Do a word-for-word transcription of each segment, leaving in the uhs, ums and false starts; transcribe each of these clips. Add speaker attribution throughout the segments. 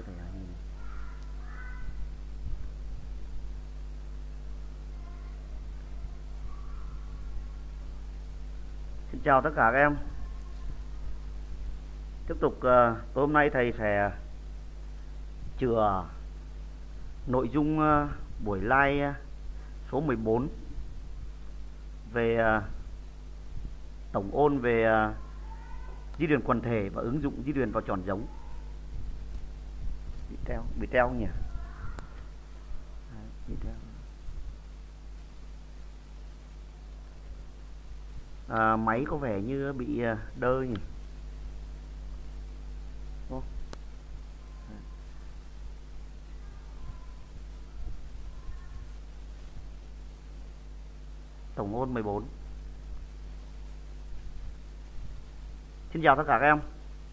Speaker 1: cho thầy nhìn. Xin chào tất cả các em. Tiếp tục uh, tối hôm nay thầy sẽ chữa nội dung uh, buổi live uh, số mười bốn về uh, tổng ôn về uh, di truyền quần thể và ứng dụng di truyền vào chọn giống. Bị treo, bị treo không nhỉ? Đấy, bị treo. À, máy có vẻ như bị uh, đơ nhỉ? Không? Tổng ôn mười bốn. Xin chào tất cả các em.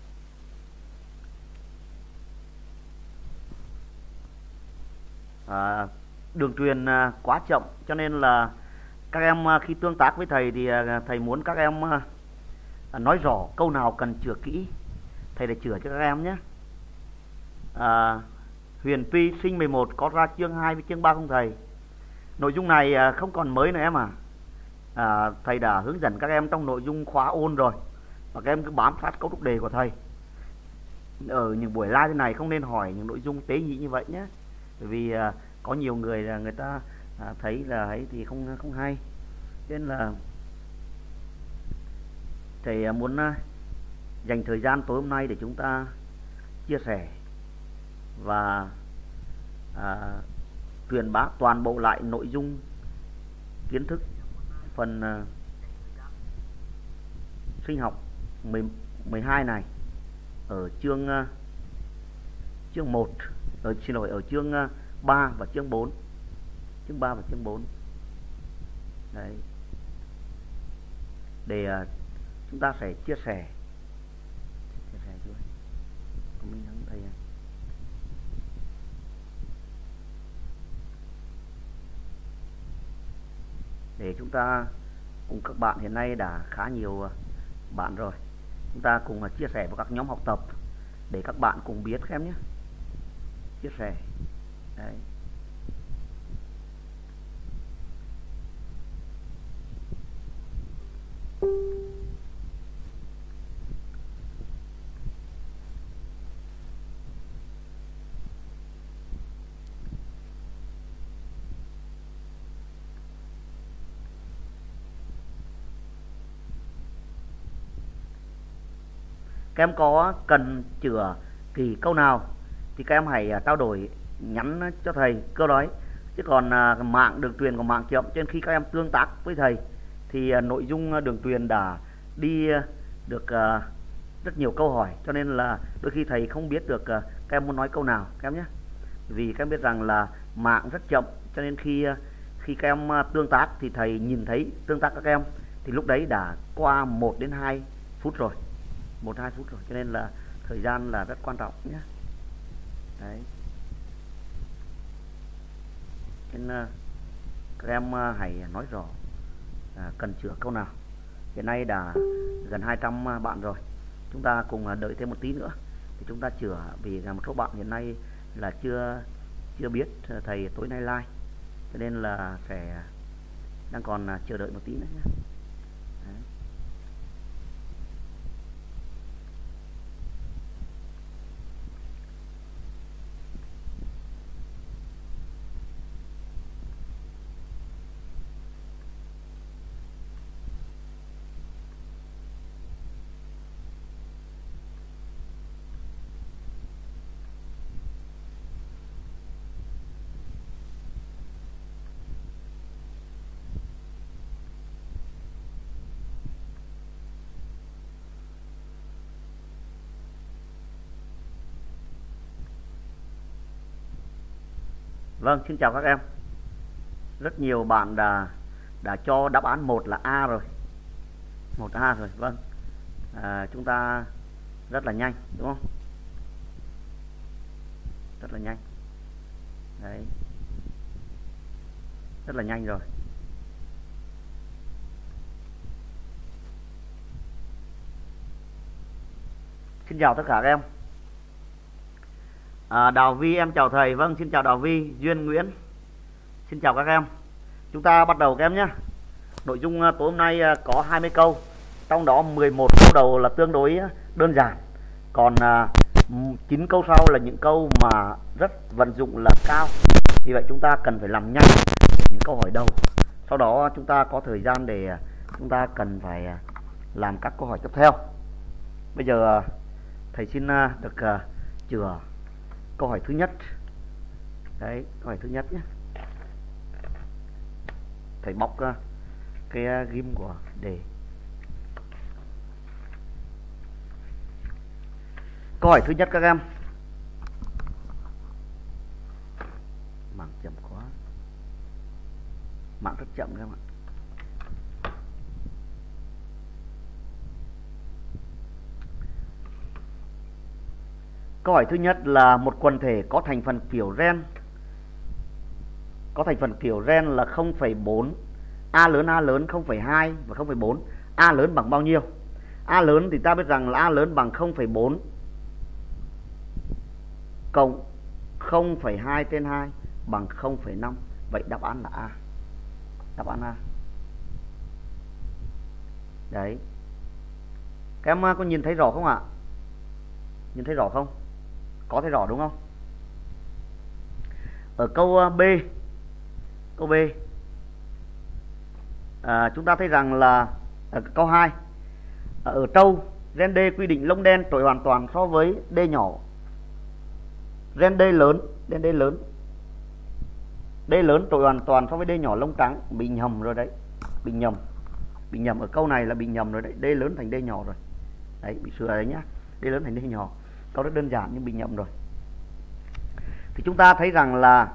Speaker 1: À, đường truyền à, quá chậm cho nên là các em à, khi tương tác với thầy thì à, thầy muốn các em à, nói rõ câu nào cần chữa kỹ, thầy để chữa cho các em nhé. À, Huyền Pi sinh mười một có ra chương hai với chương ba không thầy? Nội dung này à, không còn mới nữa em à. à. Thầy đã hướng dẫn các em trong nội dung khóa ôn rồi, và các em cứ bám sát cấu trúc đề của thầy. Ở những buổi live thế này không nên hỏi những nội dung tế nhị như vậy nhé, bởi vì à, có nhiều người là người ta à, thấy là ấy thì không không hay. Cho nên là thầy à, muốn à, dành thời gian tối hôm nay để chúng ta chia sẻ và à, truyền bá toàn bộ lại nội dung kiến thức phần à, sinh học mười hai này ở chương uh, chương một, ở xin lỗi ở chương uh, ba và chương bốn. Chương ba và chương bốn. Đấy. Để uh, chúng ta sẽ chia sẻ chia sẻ chưa? Mình thắng đây à. Để chúng ta cùng các bạn, hiện nay đã khá nhiều uh, bạn rồi, chúng ta cùng chia sẻ vào các nhóm học tập để các bạn cùng biết các em nhé. Chia sẻ. Đấy. Các em có cần chữa kỳ câu nào thì các em hãy trao đổi nhắn cho thầy câu nói. Chứ còn à, mạng đường truyền của mạng chậm, cho nên khi các em tương tác với thầy thì à, nội dung đường truyền đã đi à, được à, rất nhiều câu hỏi, cho nên là đôi khi thầy không biết được à, các em muốn nói câu nào các em nhé. Vì các em biết rằng là mạng rất chậm, cho nên khi à, khi các em à, tương tác thì thầy nhìn thấy tương tác các em thì lúc đấy đã qua một đến hai phút rồi. một hai phút rồi, cho nên là thời gian là rất quan trọng nhé. Đấy. Nên uh, các em uh, hãy nói rõ uh, cần chữa câu nào. Hiện nay đã gần hai trăm uh, bạn rồi, chúng ta cùng uh, đợi thêm một tí nữa thì chúng ta chữa, vì là một số bạn hiện nay là chưa chưa biết uh, thầy tối nay live, cho nên là sẽ đang còn uh, chờ đợi một tí nữa nhé. Đấy. Vâng, xin chào các em. Rất nhiều bạn đã đã cho đáp án một là A rồi. một A rồi, vâng. À, chúng ta rất là nhanh, đúng không? Rất là nhanh. Đấy. Rất là nhanh rồi. Xin chào tất cả các em. À, Đào Vi, em chào thầy. Vâng, xin chào Đào Vi. Duyên Nguyễn, xin chào các em. Chúng ta bắt đầu các em nhé. Nội dung tối hôm nay có hai mươi câu, trong đó mười một câu đầu là tương đối đơn giản, còn chín câu sau là những câu mà rất vận dụng là cao. Vì vậy chúng ta cần phải làm nhanh những câu hỏi đầu. Sau đó chúng ta có thời gian để chúng ta cần phải làm các câu hỏi tiếp theo. Bây giờ thầy xin được chừa câu hỏi thứ nhất. Đấy, câu hỏi thứ nhất nhé. Thầy bóc cái ghim của đề. Câu hỏi thứ nhất các em. Mạng chậm quá. Mạng rất chậm các em ạ. Câu hỏi thứ nhất là một quần thể có thành phần kiểu gen có thành phần kiểu gen là không phẩy bốn, A lớn A lớn không phẩy hai và không phẩy bốn. A lớn bằng bao nhiêu? A lớn thì ta biết rằng là A lớn bằng không phẩy bốn cộng không phẩy hai trên hai bằng không phẩy năm. Vậy đáp án là A. Đáp án A. Đấy. Các em có nhìn thấy rõ không ạ? Nhìn thấy rõ không? Có thấy rõ đúng không? Ở câu B, câu B à, chúng ta thấy rằng là ở câu hai, ở trâu gen D quy định lông đen trội hoàn toàn so với D nhỏ. Gen D lớn, gen D lớn D lớn trội hoàn toàn so với D nhỏ lông trắng. Bị nhầm rồi đấy. Bị nhầm. Bị nhầm ở câu này là bị nhầm rồi đấy. D lớn thành D nhỏ rồi. Đấy, bị sửa đấy nhá. D lớn thành D nhỏ. Câu rất đơn giản nhưng bị nhầm rồi. Thì chúng ta thấy rằng là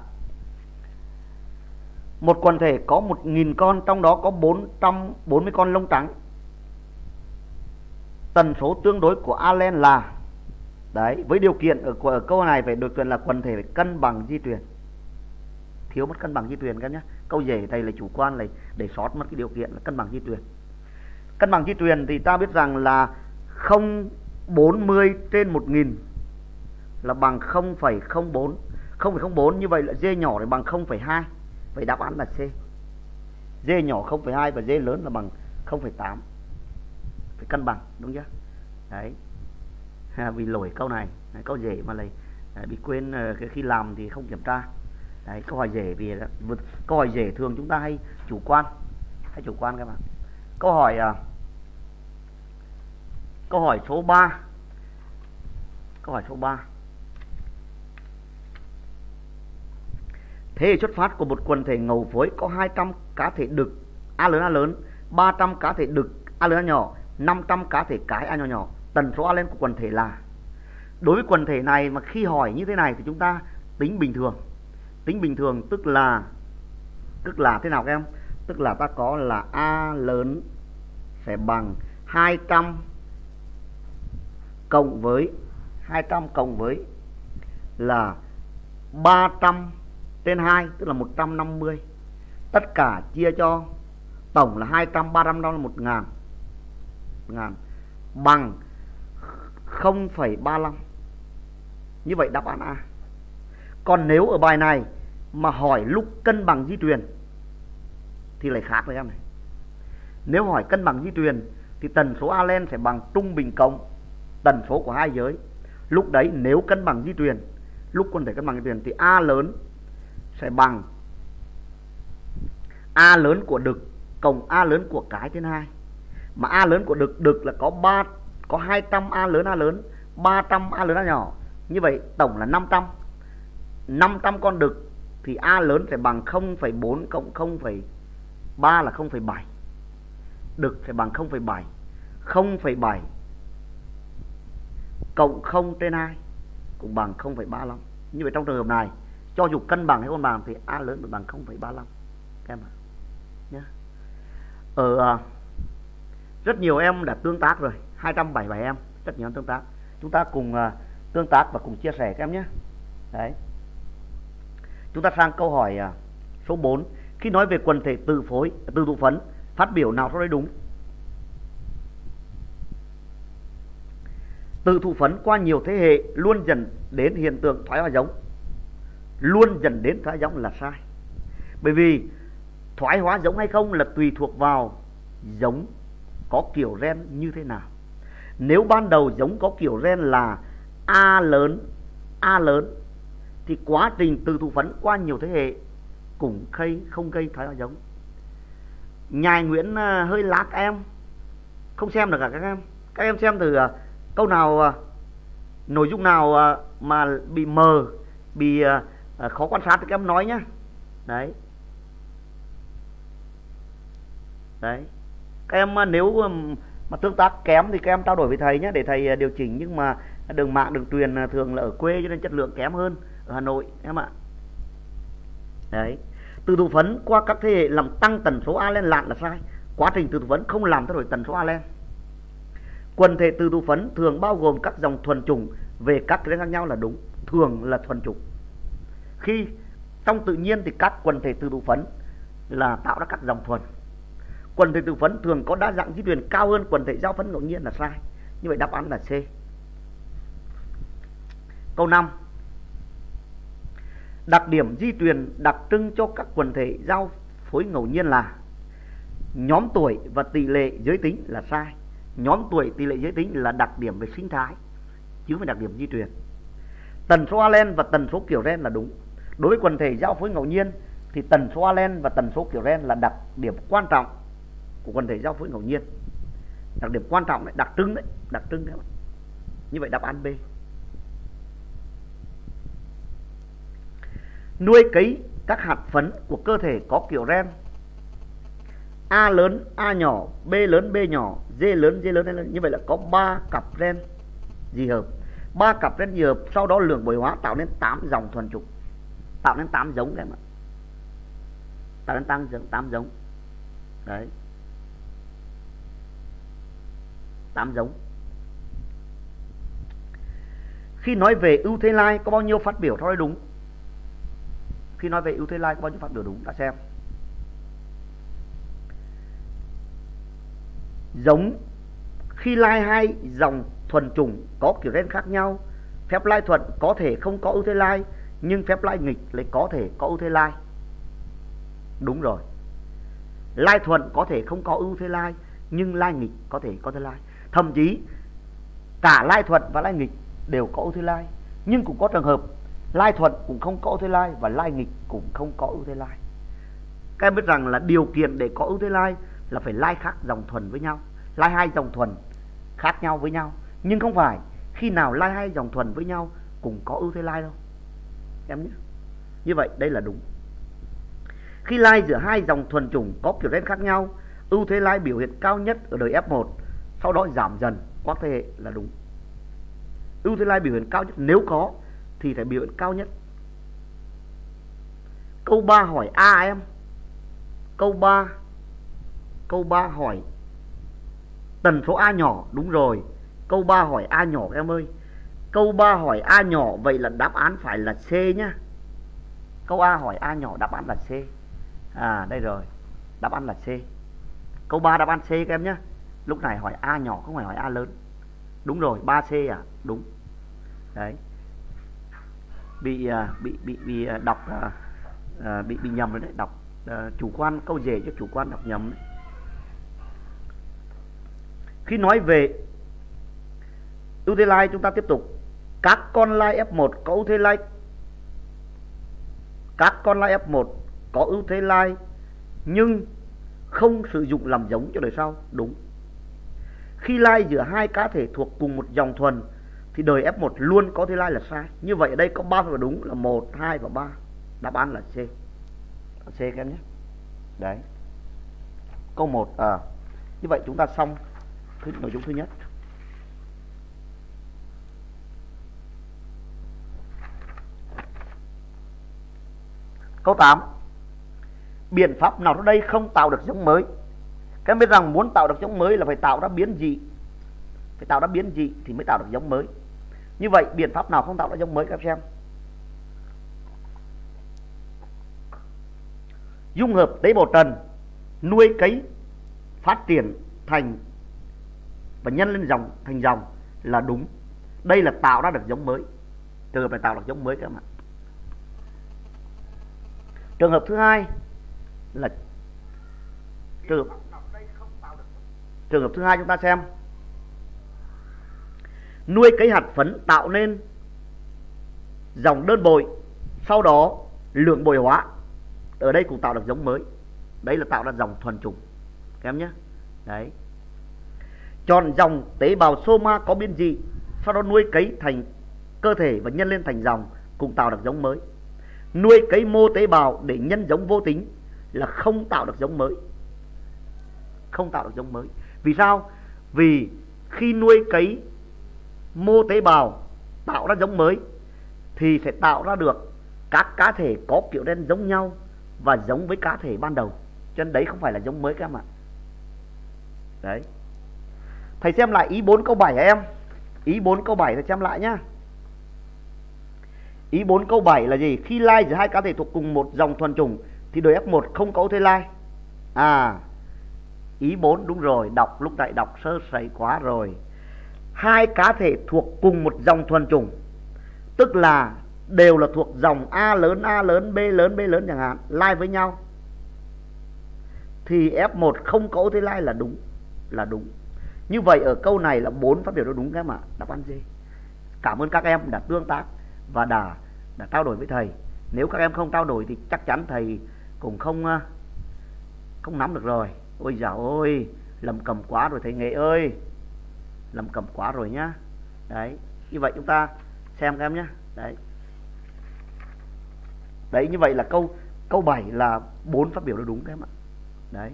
Speaker 1: một quần thể có một nghìn con, trong đó có bốn trăm bốn mươi con lông trắng. Tần số tương đối của Allen là, đấy, với điều kiện ở, ở câu này phải điều kiện là quần thể phải cân bằng di truyền. Thiếu mất cân bằng di truyền các nhé. Câu dễ thầy là chủ quan là để sót mất cái điều kiện là cân bằng di truyền. Cân bằng di truyền thì ta biết rằng là không phẩy bốn mươi trên một nghìn là bằng không phẩy không bốn. không phẩy không bốn như vậy là D nhỏ thì bằng không phẩy hai. Vậy đáp án là C. D nhỏ không phẩy hai và D lớn là bằng không phẩy tám. Phải cân bằng, đúng chưa? Đấy. À, vì lỗi câu này, câu dễ mà lại bị quên khi làm thì không kiểm tra. Đấy, câu hỏi dễ vì câu hỏi dễ thường chúng ta hay chủ quan, hay chủ quan các bạn. Câu hỏi câu hỏi số ba. Câu hỏi số ba. Thế hệ xuất phát của một quần thể ngầu phối có hai trăm cá thể đực A lớn A lớn, ba trăm cá thể đực A lớn A nhỏ, năm trăm cá thể cái A nhỏ nhỏ. Tần số Allen của quần thể là. Đối với quần thể này mà khi hỏi như thế này thì chúng ta tính bình thường. Tính bình thường tức là tức là thế nào các em? Tức là ta có là A lớn sẽ bằng hai trăm cộng với hai trăm cộng với là ba trăm trên hai, tức là một trăm năm mươi. Tất cả chia cho tổng là hai trăm, ba trăm đó là một nghìn. Ngàn bằng không phẩy ba mươi lăm. Như vậy đáp án A. Còn nếu ở bài này mà hỏi lúc cân bằng di truyền thì lại khác với em này. Nếu hỏi cân bằng di truyền thì tần số Allen sẽ bằng trung bình cộng tần số của hai giới. Lúc đấy nếu cân bằng di truyền, lúc quần thể cân bằng di truyền thì A lớn sẽ bằng A lớn của đực cộng A lớn của cái trên hai. Mà A lớn của đực đực là có ba có hai trăm A lớn A lớn, ba trăm A lớn A nhỏ. Như vậy tổng là năm trăm. năm trăm con đực thì A lớn sẽ bằng không phẩy bốn cộng không phẩy ba là không phẩy bảy. Đực sẽ bằng không phẩy bảy. không phẩy bảy cộng không trên hai cũng bằng không phẩy ba mươi lăm. Như vậy trong trường hợp này cho dù cân bằng hay không bằng thì A lớn được bằng không phẩy ba mươi lăm. Các em ạ. Nhá. Ở uh, rất nhiều em đã tương tác rồi, hai trăm bảy mươi bảy em, rất nhiều em tương tác. Chúng ta cùng uh, tương tác và cùng chia sẻ các em nhé. Đấy. Chúng ta sang câu hỏi uh, số bốn. Khi nói về quần thể từ phối, từ tụ phấn, phát biểu nào sau đây đúng? Từ thụ phấn qua nhiều thế hệ luôn dẫn đến hiện tượng thoái hóa giống. Luôn dẫn đến thoái hóa giống là sai. Bởi vì thoái hóa giống hay không là tùy thuộc vào giống có kiểu gen như thế nào. Nếu ban đầu giống có kiểu gen là A lớn, A lớn thì quá trình từ thụ phấn qua nhiều thế hệ cũng không gây thoái hóa giống. Nhài Nguyễn hơi lác em, không xem được cả các em. Các em xem từ câu nào, nội dung nào mà bị mờ, bị khó quan sát thì các em nói nhé. Đấy. Đấy. Các em nếu mà tương tác kém thì các em trao đổi với thầy nhé, để thầy điều chỉnh. Nhưng mà đường mạng, đường truyền thường là ở quê cho nên chất lượng kém hơn ở Hà Nội em ạ. Đấy. Từ thụ phấn qua các thế hệ làm tăng tần số alen lạn là sai. Quá trình từ thụ phấn không làm thay đổi tần số alen. Quần thể từ thụ phấn thường bao gồm các dòng thuần chủng về các gen khác nhau là đúng. Thường là thuần chủng. Khi trong tự nhiên thì các quần thể từ thụ phấn là tạo ra các dòng thuần. Quần thể từ phấn thường có đa dạng di truyền cao hơn quần thể giao phấn ngẫu nhiên là sai. Như vậy đáp án là C. Câu năm. Đặc điểm di truyền đặc trưng cho các quần thể giao phối ngẫu nhiên là nhóm tuổi và tỷ lệ giới tính là sai. Nhóm tuổi, tỷ lệ giới tính là đặc điểm về sinh thái chứ không phải đặc điểm di truyền. Tần số alen và tần số kiểu gen là đúng. Đối với quần thể giao phối ngẫu nhiên thì tần số alen và tần số kiểu gen là đặc điểm quan trọng của quần thể giao phối ngẫu nhiên. Đặc điểm quan trọng đấy, đặc trưng đấy, đặc trưng đấy. Như vậy đáp án B. Nuôi cấy các hạt phấn của cơ thể có kiểu gen A lớn, A nhỏ, B lớn, B nhỏ, D lớn, D lớn, D lớn. Như vậy là có ba cặp gen dị hợp. ba cặp gen dị hợp sau đó lượng bồi hóa tạo nên tám dòng thuần chủng. Tạo nên tám giống em ạ. Tạo nên tăng tám giống. Đấy. tám giống. Khi nói về ưu thế lai có bao nhiêu phát biểu sau đây đúng? Khi nói về ưu thế lai có bao nhiêu phát biểu đúng? Đã xem. Giống khi lai hai dòng thuần chủng có kiểu gen khác nhau, phép lai thuận có thể không có ưu thế lai, nhưng phép lai nghịch lại có thể có ưu thế lai. Đúng rồi. Lai thuận có thể không có ưu thế lai, nhưng lai nghịch có thể có ưu thế lai. Thậm chí cả lai thuận và lai nghịch đều có ưu thế lai, nhưng cũng có trường hợp lai thuận cũng không có ưu thế lai và lai nghịch cũng không có ưu thế lai. Các em biết rằng là điều kiện để có ưu thế lai là phải lai khác dòng thuần với nhau, lai hai dòng thuần khác nhau với nhau, nhưng không phải khi nào lai hai dòng thuần với nhau cũng có ưu thế lai đâu em nhé. Như vậy đây là đúng. Khi lai giữa hai dòng thuần chủng có kiểu gen khác nhau, ưu thế lai biểu hiện cao nhất ở đời ép một, sau đó giảm dần qua thế hệ là đúng. Ưu thế lai biểu hiện cao nhất nếu có thì phải biểu hiện cao nhất. Câu ba hỏi A em. Câu ba Câu ba hỏi tần số A nhỏ, đúng rồi. Câu ba hỏi A nhỏ em ơi. Câu ba hỏi A nhỏ, vậy là đáp án phải là C nhá. Câu A hỏi A nhỏ, đáp án là C. À đây rồi, đáp án là C. Câu ba đáp án C các em nhé. Lúc này hỏi A nhỏ không phải hỏi A lớn. Đúng rồi, ba C à? Đúng. Đấy. Bị bị bị bị đọc à, bị bị nhầm rồi đấy, đọc à, chủ quan, câu dễ cho chủ quan đọc nhầm đấy. Khi nói về ưu thế lai chúng ta tiếp tục. Các con lai ép một có ưu thế lai Các con lai ép một có ưu thế lai nhưng không sử dụng làm giống cho đời sau. Đúng. Khi lai giữa hai cá thể thuộc cùng một dòng thuần thì đời ép một luôn có ưu thế lai là sai. Như vậy ở đây có ba và đúng là một, hai và ba. Đáp án là C. C các em nhé. Đấy. Câu một à. Như vậy chúng ta xong nội dung thứ nhất. Câu tám. Biện pháp nào trong đây không tạo được giống mới? Các em biết rằng muốn tạo được giống mới là phải tạo ra biến dị. Phải tạo ra biến dị thì mới tạo được giống mới. Như vậy biện pháp nào không tạo ra giống mới các em xem? Dung hợp tế bào trần, nuôi cấy, phát triển thành và nhân lên dòng thành dòng là đúng. Đây là tạo ra được giống mới. Trường hợp này tạo được giống mới các bạn. Trường hợp thứ hai là trường hợp, trường hợp thứ hai chúng ta xem nuôi cấy hạt phấn tạo nên dòng đơn bội, sau đó lượng bội hóa. Ở đây cũng tạo được giống mới. Đấy là tạo ra dòng thuần chủng các em nhé. Đấy. Chọn dòng tế bào soma có biến dị, sau đó nuôi cấy thành cơ thể và nhân lên thành dòng, cũng tạo được giống mới. Nuôi cấy mô tế bào để nhân giống vô tính là không tạo được giống mới. Không tạo được giống mới. Vì sao? Vì khi nuôi cấy mô tế bào tạo ra giống mới thì sẽ tạo ra được các cá thể có kiểu gen giống nhau và giống với cá thể ban đầu. Cho nên đấy không phải là giống mới các em ạ. Đấy. Thầy xem lại ý bốn câu bảy hả em? Ý bốn câu bảy thầy xem lại nhá. Ý bốn câu bảy là gì? Khi lai giữa hai cá thể thuộc cùng một dòng thuần chủng thì đời ép một không có ưu thế lai. À, ý bốn đúng rồi, đọc lúc nãy đọc sơ sẩy quá rồi. Hai cá thể thuộc cùng một dòng thuần chủng, tức là đều là thuộc dòng A lớn, A lớn, B lớn, B lớn chẳng hạn, lai với nhau, thì ép một không có ưu thế lai là đúng. Là đúng. Như vậy ở câu này là bốn phát biểu đó đúng các em ạ. Đáp án D. Cảm ơn các em đã tương tác và đã đã trao đổi với thầy. Nếu các em không trao đổi thì chắc chắn thầy cũng không không nắm được rồi. Ôi dạo ơi, lầm cầm quá rồi thầy Nghệ ơi. Lầm cầm quá rồi nhá. Đấy, như vậy chúng ta xem các em nhé. Đấy. Đấy, như vậy là câu câu bảy là bốn phát biểu đó đúng các em ạ. Đấy.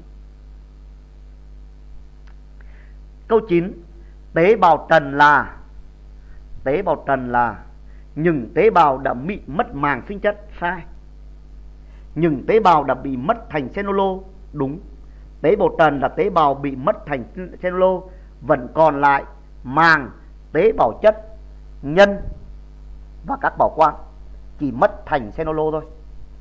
Speaker 1: Câu chín, tế bào trần là tế bào trần là những tế bào đã bị mất màng sinh chất. Sai. Những tế bào đã bị mất thành cellulose. Đúng. Tế bào trần là tế bào bị mất thành cellulose, vẫn còn lại màng, tế bào chất, nhân và các bảo quang, chỉ mất thành cellulose thôi.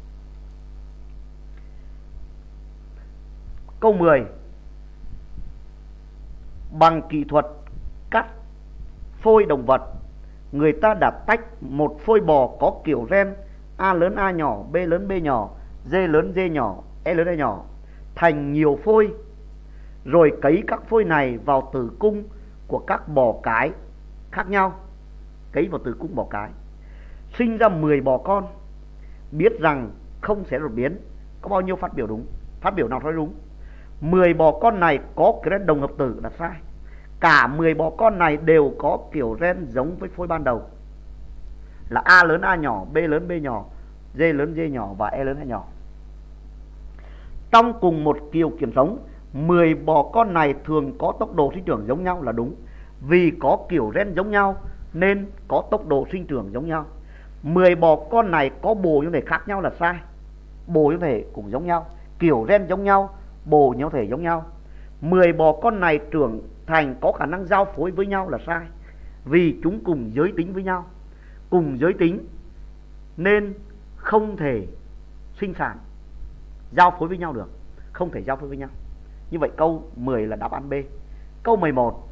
Speaker 1: Câu mười, bằng kỹ thuật cắt phôi động vật, người ta đã tách một phôi bò có kiểu gen A lớn A nhỏ, B lớn B nhỏ, D lớn D nhỏ, E lớn E nhỏ thành nhiều phôi, rồi cấy các phôi này vào tử cung của các bò cái khác nhau. Cấy vào tử cung bò cái, sinh ra mười bò con. Biết rằng không sẽ đột biến. Có bao nhiêu phát biểu đúng? Phát biểu nào nói đúng? mười bò con này có gen đồng hợp tử là sai. Cả mười bò con này đều có kiểu gen giống với phôi ban đầu, là A lớn A nhỏ, B lớn B nhỏ, D lớn D nhỏ và E lớn E nhỏ. Trong cùng một kiểu kiểm sống, mười bò con này thường có tốc độ sinh trưởng giống nhau là đúng. Vì có kiểu gen giống nhau nên có tốc độ sinh trưởng giống nhau. mười bò con này có bồ nhân thể khác nhau là sai. Bồ nhân thể cũng giống nhau, kiểu gen giống nhau, bồ nhân thể giống nhau. mười bò con này trưởng thành có khả năng giao phối với nhau là sai. Vì chúng cùng giới tính với nhau, cùng giới tính nên không thể sinh sản giao phối với nhau được, không thể giao phối với nhau. Như vậy câu mười là đáp án B. Câu mười một,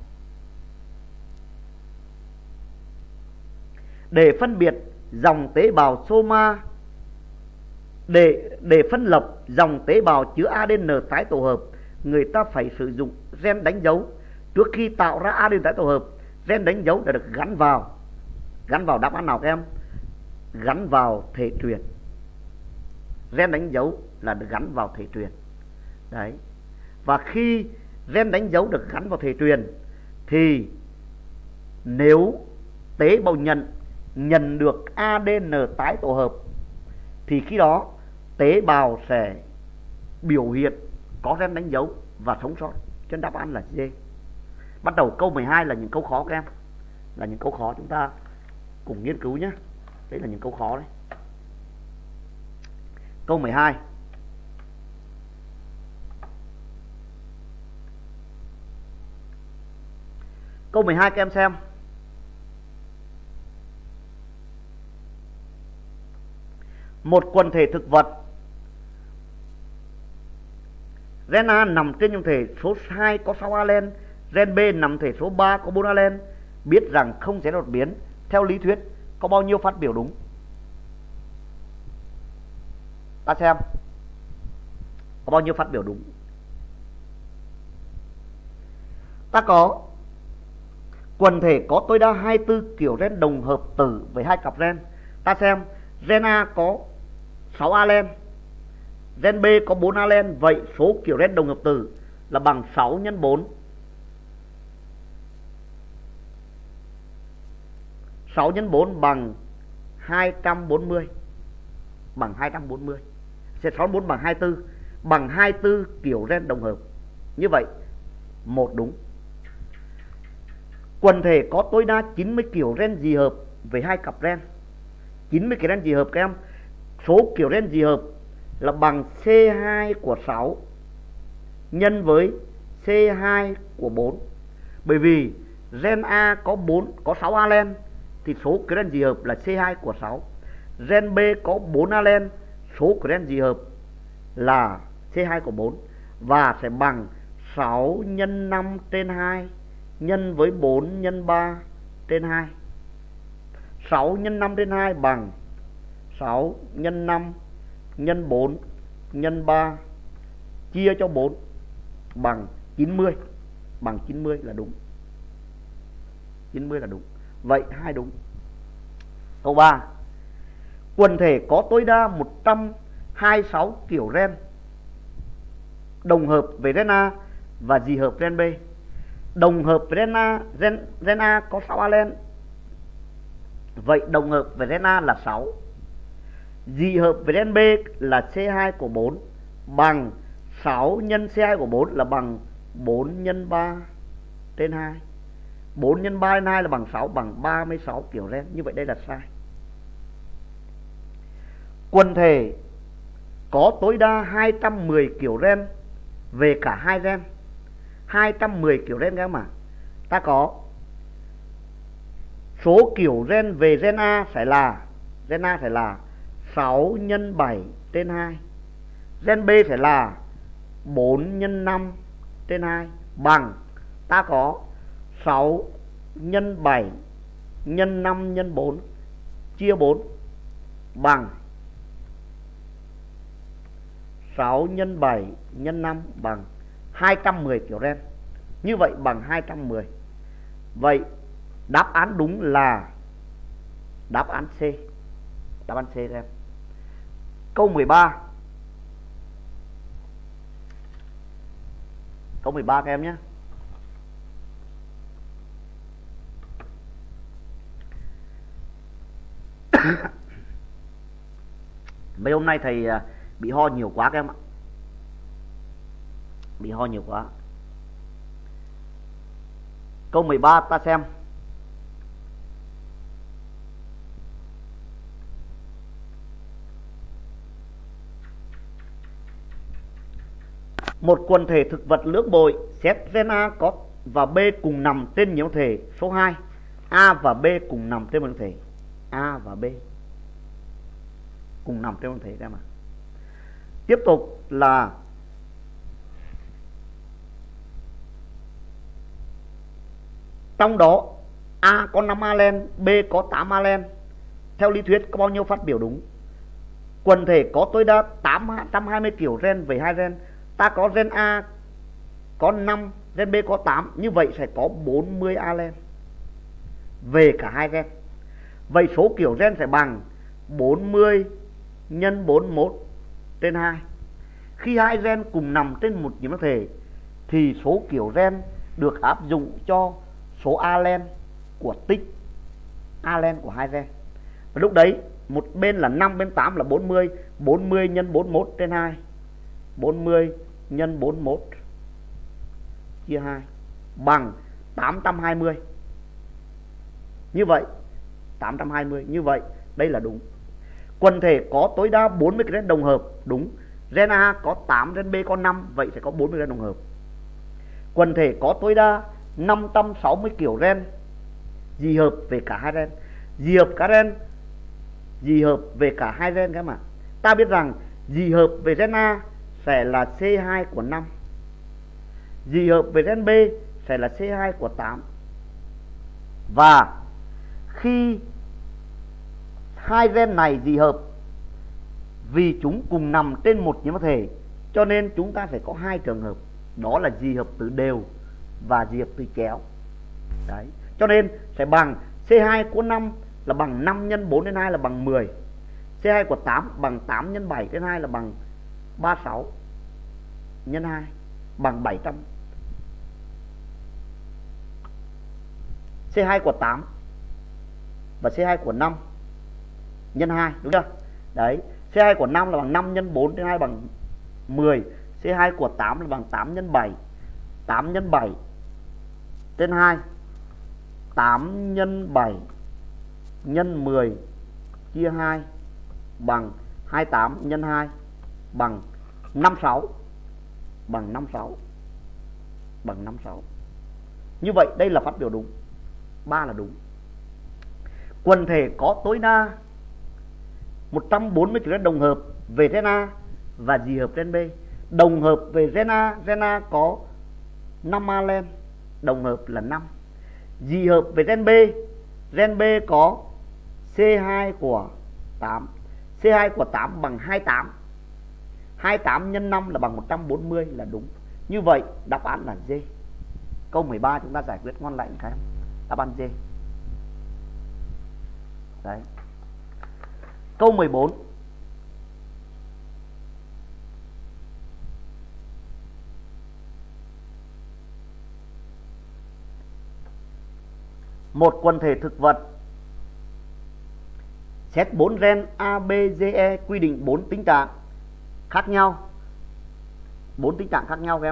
Speaker 1: để phân biệt dòng tế bào soma, để để phân lập dòng tế bào chứa a đê en tái tổ hợp, người ta phải sử dụng gen đánh dấu. Trước khi tạo ra a đê en tái tổ hợp, gen đánh dấu đã được gắn vào gắn vào đáp án nào các em? Gắn vào thể truyền. Gen đánh dấu là được gắn vào thể truyền. Đấy. Và khi gen đánh dấu được gắn vào thể truyền thì nếu tế bào nhận nhận được a đê en tái tổ hợp thì khi đó tế bào sẽ biểu hiện có gen đánh dấu và sống sót. Cho nên đáp án là D. Bắt đầu câu mười hai là những câu khó các em. Là những câu khó chúng ta cùng nghiên cứu nhé. Đấy là những câu khó đấy. Câu mười hai. Câu mười hai các em xem. Một quần thể thực vật, gen A nằm trên trong thể số hai có sáu alen, gen B nằm thể số ba có bốn alen, biết rằng không xảy ra đột biến, theo lý thuyết có bao nhiêu phát biểu đúng? Ta xem có bao nhiêu phát biểu đúng. Ta có quần thể có tối đa hai mươi tư kiểu gen đồng hợp tử với hai cặp gen. Ta xem gen A có sáu alen, gen B có bốn alen, vậy số kiểu gen đồng hợp tử là bằng sáu nhân bốn. sáu nhân bốn bằng hai trăm bốn mươi. Bằng hai trăm bốn mươi. Sẽ sáu nhân bốn bằng hai mươi tư, bằng hai mươi tư kiểu gen đồng hợp. Như vậy một đúng. Quần thể có tối đa chín mươi kiểu gen dị hợp với hai cặp gen. chín mươi kiểu gen dị hợp các em, số kiểu gen dị hợp là bằng C hai của sáu nhân với C hai của bốn. Bởi vì gen A có bốn có sáu alen thì số kiểu gen dị hợp là C hai của sáu. Gen B có bốn alen, số kiểu gen dị hợp là C hai của bốn và sẽ bằng sáu nhân năm trên hai nhân với bốn nhân ba trên hai. sáu nhân năm trên hai bằng sáu nhân năm nhân bốn nhân ba chia cho bốn bằng chín mươi. Bằng chín mươi là đúng. chín mươi là đúng. Vậy hai đúng. Câu ba. Quần thể có tối đa một trăm hai mươi sáu kiểu gen đồng hợp với gen A và dị hợp gen B. Đồng hợp với gen A, gen, gen A có sáu alen. Vậy đồng hợp với gen A là sáu. Dị hợp với gen B là C hai của bốn bằng sáu nhân C hai của bốn là bằng bốn nhân ba trên hai. bốn nhân ba trên hai là bằng sáu, bằng ba mươi sáu kiểu gen. Như vậy đây là sai. Quần thể có tối đa hai trăm mười kiểu gen về cả hai gen. hai trăm mười kiểu gen các mà. Ta có số kiểu gen về gen A sẽ là gen A sẽ là sáu nhân bảy trên hai. Gen B sẽ là bốn nhân năm trên hai bằng ta có sáu nhân bảy nhân năm nhân bốn chia bốn bằng sáu nhân bảy nhân năm bằng hai trăm mười kiểu gen. Như vậy bằng hai trăm mười. Vậy đáp án đúng là đáp án C. Đáp án C các em. Câu mười ba. Câu mười ba các em nhé. Mấy hôm nay thầy bị ho nhiều quá các em ạ. Bị ho nhiều quá. Câu mười ba ta xem. Một quần thể thực vật lưỡng bội xét gen A có và B cùng nằm trên nhiễm thể số hai. A và B cùng nằm trên nhiễm thể. A và B cùng nằm trên nhiễm thể các em ạ. Tiếp tục là trong đó A có năm alen, B có tám alen. Theo lý thuyết có bao nhiêu phát biểu đúng? Quần thể có tối đa tám trăm hai mươi kiểu gen về hai gen. Ta có gen A có năm, gen B có tám, như vậy sẽ có bốn mươi alen về cả hai gen. Vậy số kiểu gen sẽ bằng bốn mươi nhân bốn mươi mốt trên hai. Khi hai gen cùng nằm trên một nhiễm thể thì số kiểu gen được áp dụng cho số alen của tích alen của hai gen. Và lúc đấy một bên là năm, bên tám là bốn mươi. bốn mươi nhân bốn mươi mốt trên hai. bốn mươi nhân bốn mươi mốt chia hai bằng tám trăm hai mươi. Như vậy tám trăm hai mươi. Như vậy đây là đúng. Quần thể có tối đa bốn mươi gen đồng hợp. Đúng. Gen A có tám, gen B có năm, vậy sẽ có bốn mươi gen đồng hợp. Quần thể có tối đa năm trăm sáu mươi kiểu gen dị hợp về cả hai gen. Dị hợp cả gen dị hợp về cả hai gen các bạn. Ta biết rằng dị hợp về gen A sẽ là C hai của năm. Dị hợp về gen B sẽ là C hai của tám. Và khi hai gen này dị hợp, vì chúng cùng nằm trên một nhiễm sắc thể, cho nên chúng ta sẽ có hai trường hợp, đó là dị hợp từ đều và dị hợp từ chéo. Đấy, cho nên sẽ bằng C hai của năm là bằng năm nhân bốn trên hai là bằng mười. C hai của tám bằng tám nhân bảy trên hai là bằng ba mươi sáu nhân hai bằng bảy trăm. C hai của tám và C hai của năm nhân hai, đúng chưa? Đấy, C hai của năm là bằng năm nhân bốn trên hai bằng mười. C hai của tám là bằng tám nhân bảy. tám nhân bảy trên hai, tám nhân bảy nhân mười chia hai bằng hai mươi tám nhân hai bằng năm mươi sáu. Bằng năm mươi sáu. Bằng năm mươi sáu. Như vậy đây là phát biểu đúng. ba là đúng. Quần thể có tối đa một trăm bốn mươi kiểu gen đồng hợp về gen A và dị hợp gen B. Đồng hợp về gen A, gen A có năm alen, đồng hợp là năm. Dị hợp về gen B, gen B có C hai của tám. C hai của tám bằng hai mươi tám. hai mươi tám nhân năm là bằng một trăm bốn mươi là đúng. Như vậy đáp án là D. Câu mười ba chúng ta giải quyết ngon lành các em. Đáp án D. Đấy. Câu mười bốn. Một quần thể thực vật xét bốn gen A, B, D, E quy định bốn tính trạng khác nhau. bốn tính trạng khác nhau các em.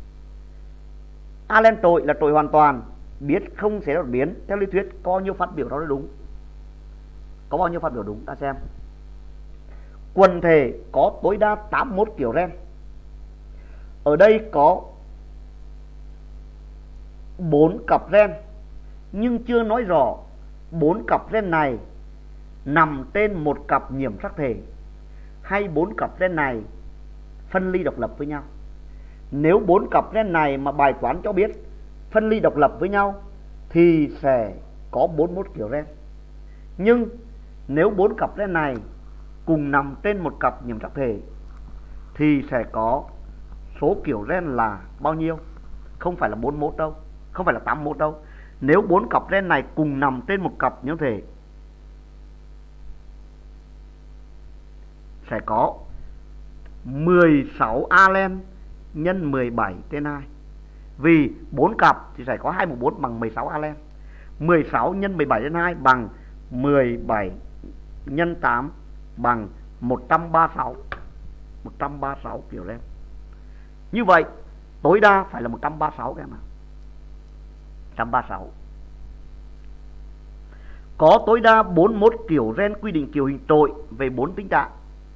Speaker 1: Alen trội là trội hoàn toàn, biết không sẽ đột biến. Theo lý thuyết có bao nhiêu phát biểu đó là đúng? Có bao nhiêu phát biểu đúng? Ta xem. Quần thể có tối đa tám mươi mốt kiểu gen. Ở đây có bốn cặp gen, nhưng chưa nói rõ bốn cặp gen này nằm trên một cặp nhiễm sắc thể hay bốn cặp gen này phân ly độc lập với nhau. Nếu bốn cặp gen này mà bài toán cho biết phân ly độc lập với nhau thì sẽ có bốn mươi mốt kiểu gen. Nhưng nếu bốn cặp gen này cùng nằm trên một cặp nhiễm sắc thể thì sẽ có số kiểu gen là bao nhiêu? Không phải là bốn mươi mốt đâu, không phải là tám mươi mốt đâu. Nếu bốn cặp gen này cùng nằm trên một cặp nhiễm thể sẽ có mười sáu alen nhân mười bảy trên hai. Vì bốn cặp thì sẽ có hai mươi bốn bằng mười sáu alen. mười sáu nhân mười bảy trên hai bằng mười bảy nhân tám bằng một trăm ba mươi sáu. một trăm ba mươi sáu kiểu gen. Như vậy tối đa phải là một trăm ba mươi sáu các em ạ. một trăm ba mươi sáu. Có tối đa bốn mươi mốt kiểu gen quy định kiểu hình trội về bốn tính trạng.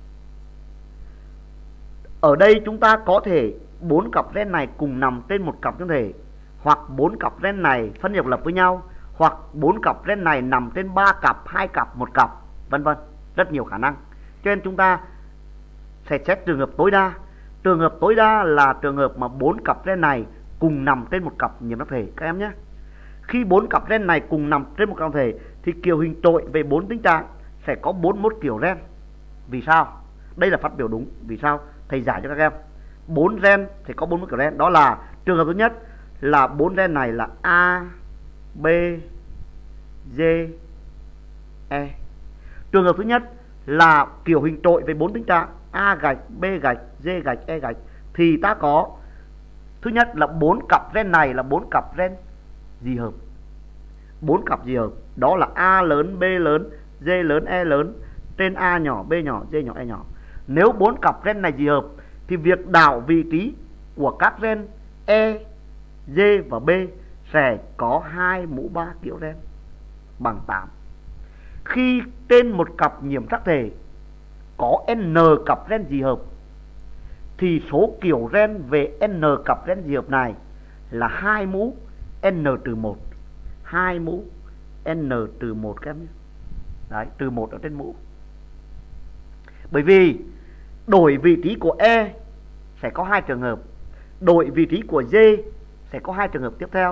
Speaker 1: Ở đây chúng ta có thể bốn cặp gen này cùng nằm trên một cặp nhiễm thể, hoặc bốn cặp gen này phân độc lập với nhau, hoặc bốn cặp gen này nằm trên ba cặp, hai cặp, một cặp, vân vân, rất nhiều khả năng. Cho nên chúng ta sẽ xét trường hợp tối đa. Trường hợp tối đa là trường hợp mà bốn cặp gen này cùng nằm trên một cặp nhiễm sắc thể các em nhé. Khi bốn cặp gen này cùng nằm trên một cặp thể thì kiểu hình trội về bốn tính trạng sẽ có bốn mươi mốt kiểu gen. Vì sao? Đây là phát biểu đúng. Vì sao? Thầy giải cho các em. bốn gen thì có bốn mươi kiểu gen. Đó là trường hợp thứ nhất là bốn gen này là A, B, D, E. Trường hợp thứ nhất là kiểu hình trội về bốn tính trạng A gạch, B gạch, D gạch, E gạch thì ta có thứ nhất là bốn cặp gen này là bốn cặp gen dị hợp. bốn cặp dị hợp đó là A lớn, B lớn, D lớn, E lớn, trên A nhỏ, B nhỏ, D nhỏ, E nhỏ. Nếu bốn cặp gen này dị hợp thì việc đảo vị trí của các gen E, D và B sẽ có hai mũ ba kiểu gen bằng tám. Khi trên một cặp nhiễm sắc thể có N cặp gen dị hợp thì số kiểu gen về N cặp gen dị hợp này là hai mũ N trừ một. hai mũ N trừ một các em nhé. Đấy, trừ một ở trên mũ. Bởi vì đổi vị trí của E sẽ có hai trường hợp, đổi vị trí của D sẽ có hai trường hợp tiếp theo.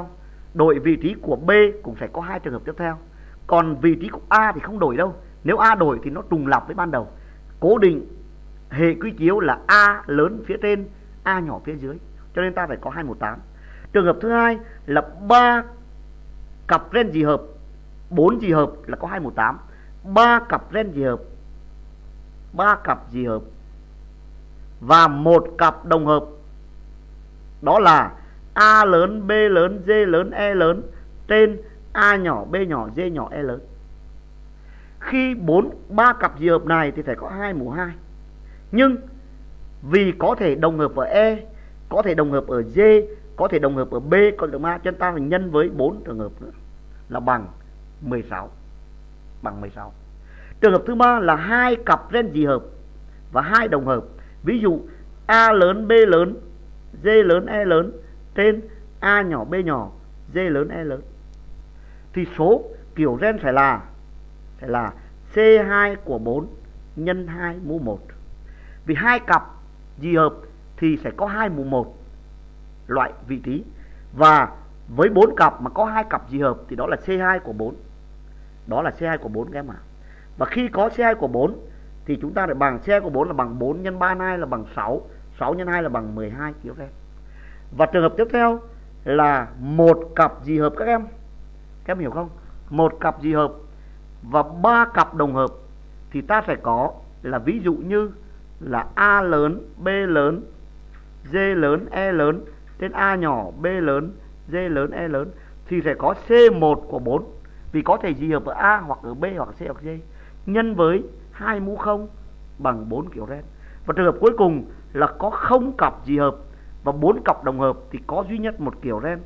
Speaker 1: đổi vị trí của B cũng sẽ có hai trường hợp tiếp theo. Còn vị trí của A thì không đổi đâu. Nếu A đổi thì nó trùng lặp với ban đầu. Cố định hệ quy chiếu là A lớn phía trên, A nhỏ phía dưới. Cho nên ta phải có hai một tám. Trường hợp thứ hai là ba cặp ren dị hợp, bốn dị hợp là có hai một tám. ba cặp ren dị hợp, ba cặp dị hợp và một cặp đồng hợp. Đó là A lớn, B lớn, D lớn, E lớn trên A nhỏ, B nhỏ, D nhỏ, E lớn. Khi bốn ba cặp dị hợp này thì phải có hai mũ hai. Nhưng vì có thể đồng hợp ở E, có thể đồng hợp ở D, có thể đồng hợp ở B, có thể đồng hợp A, cho nên ta phải nhân với bốn trường hợp nữa là bằng mười sáu. Bằng mười sáu. Trường hợp thứ ba là hai cặp ren dị hợp và hai đồng hợp. Ví dụ A lớn, B lớn, D lớn, E lớn trên A nhỏ, B nhỏ, D lớn, E lớn. Thì số kiểu ren phải là phải là C hai của bốn nhân hai mũ một. Vì hai cặp dị hợp thì sẽ có hai mũ một loại vị trí. Và với bốn cặp mà có hai cặp dị hợp thì đó là C hai của bốn. Đó là C hai của bốn các em ạ. Và khi có C hai của bốn thì chúng ta lại bằng C hai của bốn là bằng bốn nhân ba nhân hai là bằng sáu. sáu nhân hai là bằng mười hai kiểu ren. Và trường hợp tiếp theo là một cặp dị hợp các em. Các em hiểu không? Một cặp dị hợp và ba cặp đồng hợp thì ta sẽ có là ví dụ như là A lớn, B lớn, D lớn, E lớn trên A nhỏ, B lớn, D lớn, E lớn thì sẽ có C một của bốn. Vì có thể dị hợp ở A hoặc ở B hoặc C hoặc D nhân với hai mũ không bằng bốn kiểu ren. Và trường hợp cuối cùng là có không cặp dị hợp và bốn cặp đồng hợp thì có duy nhất một kiểu ren.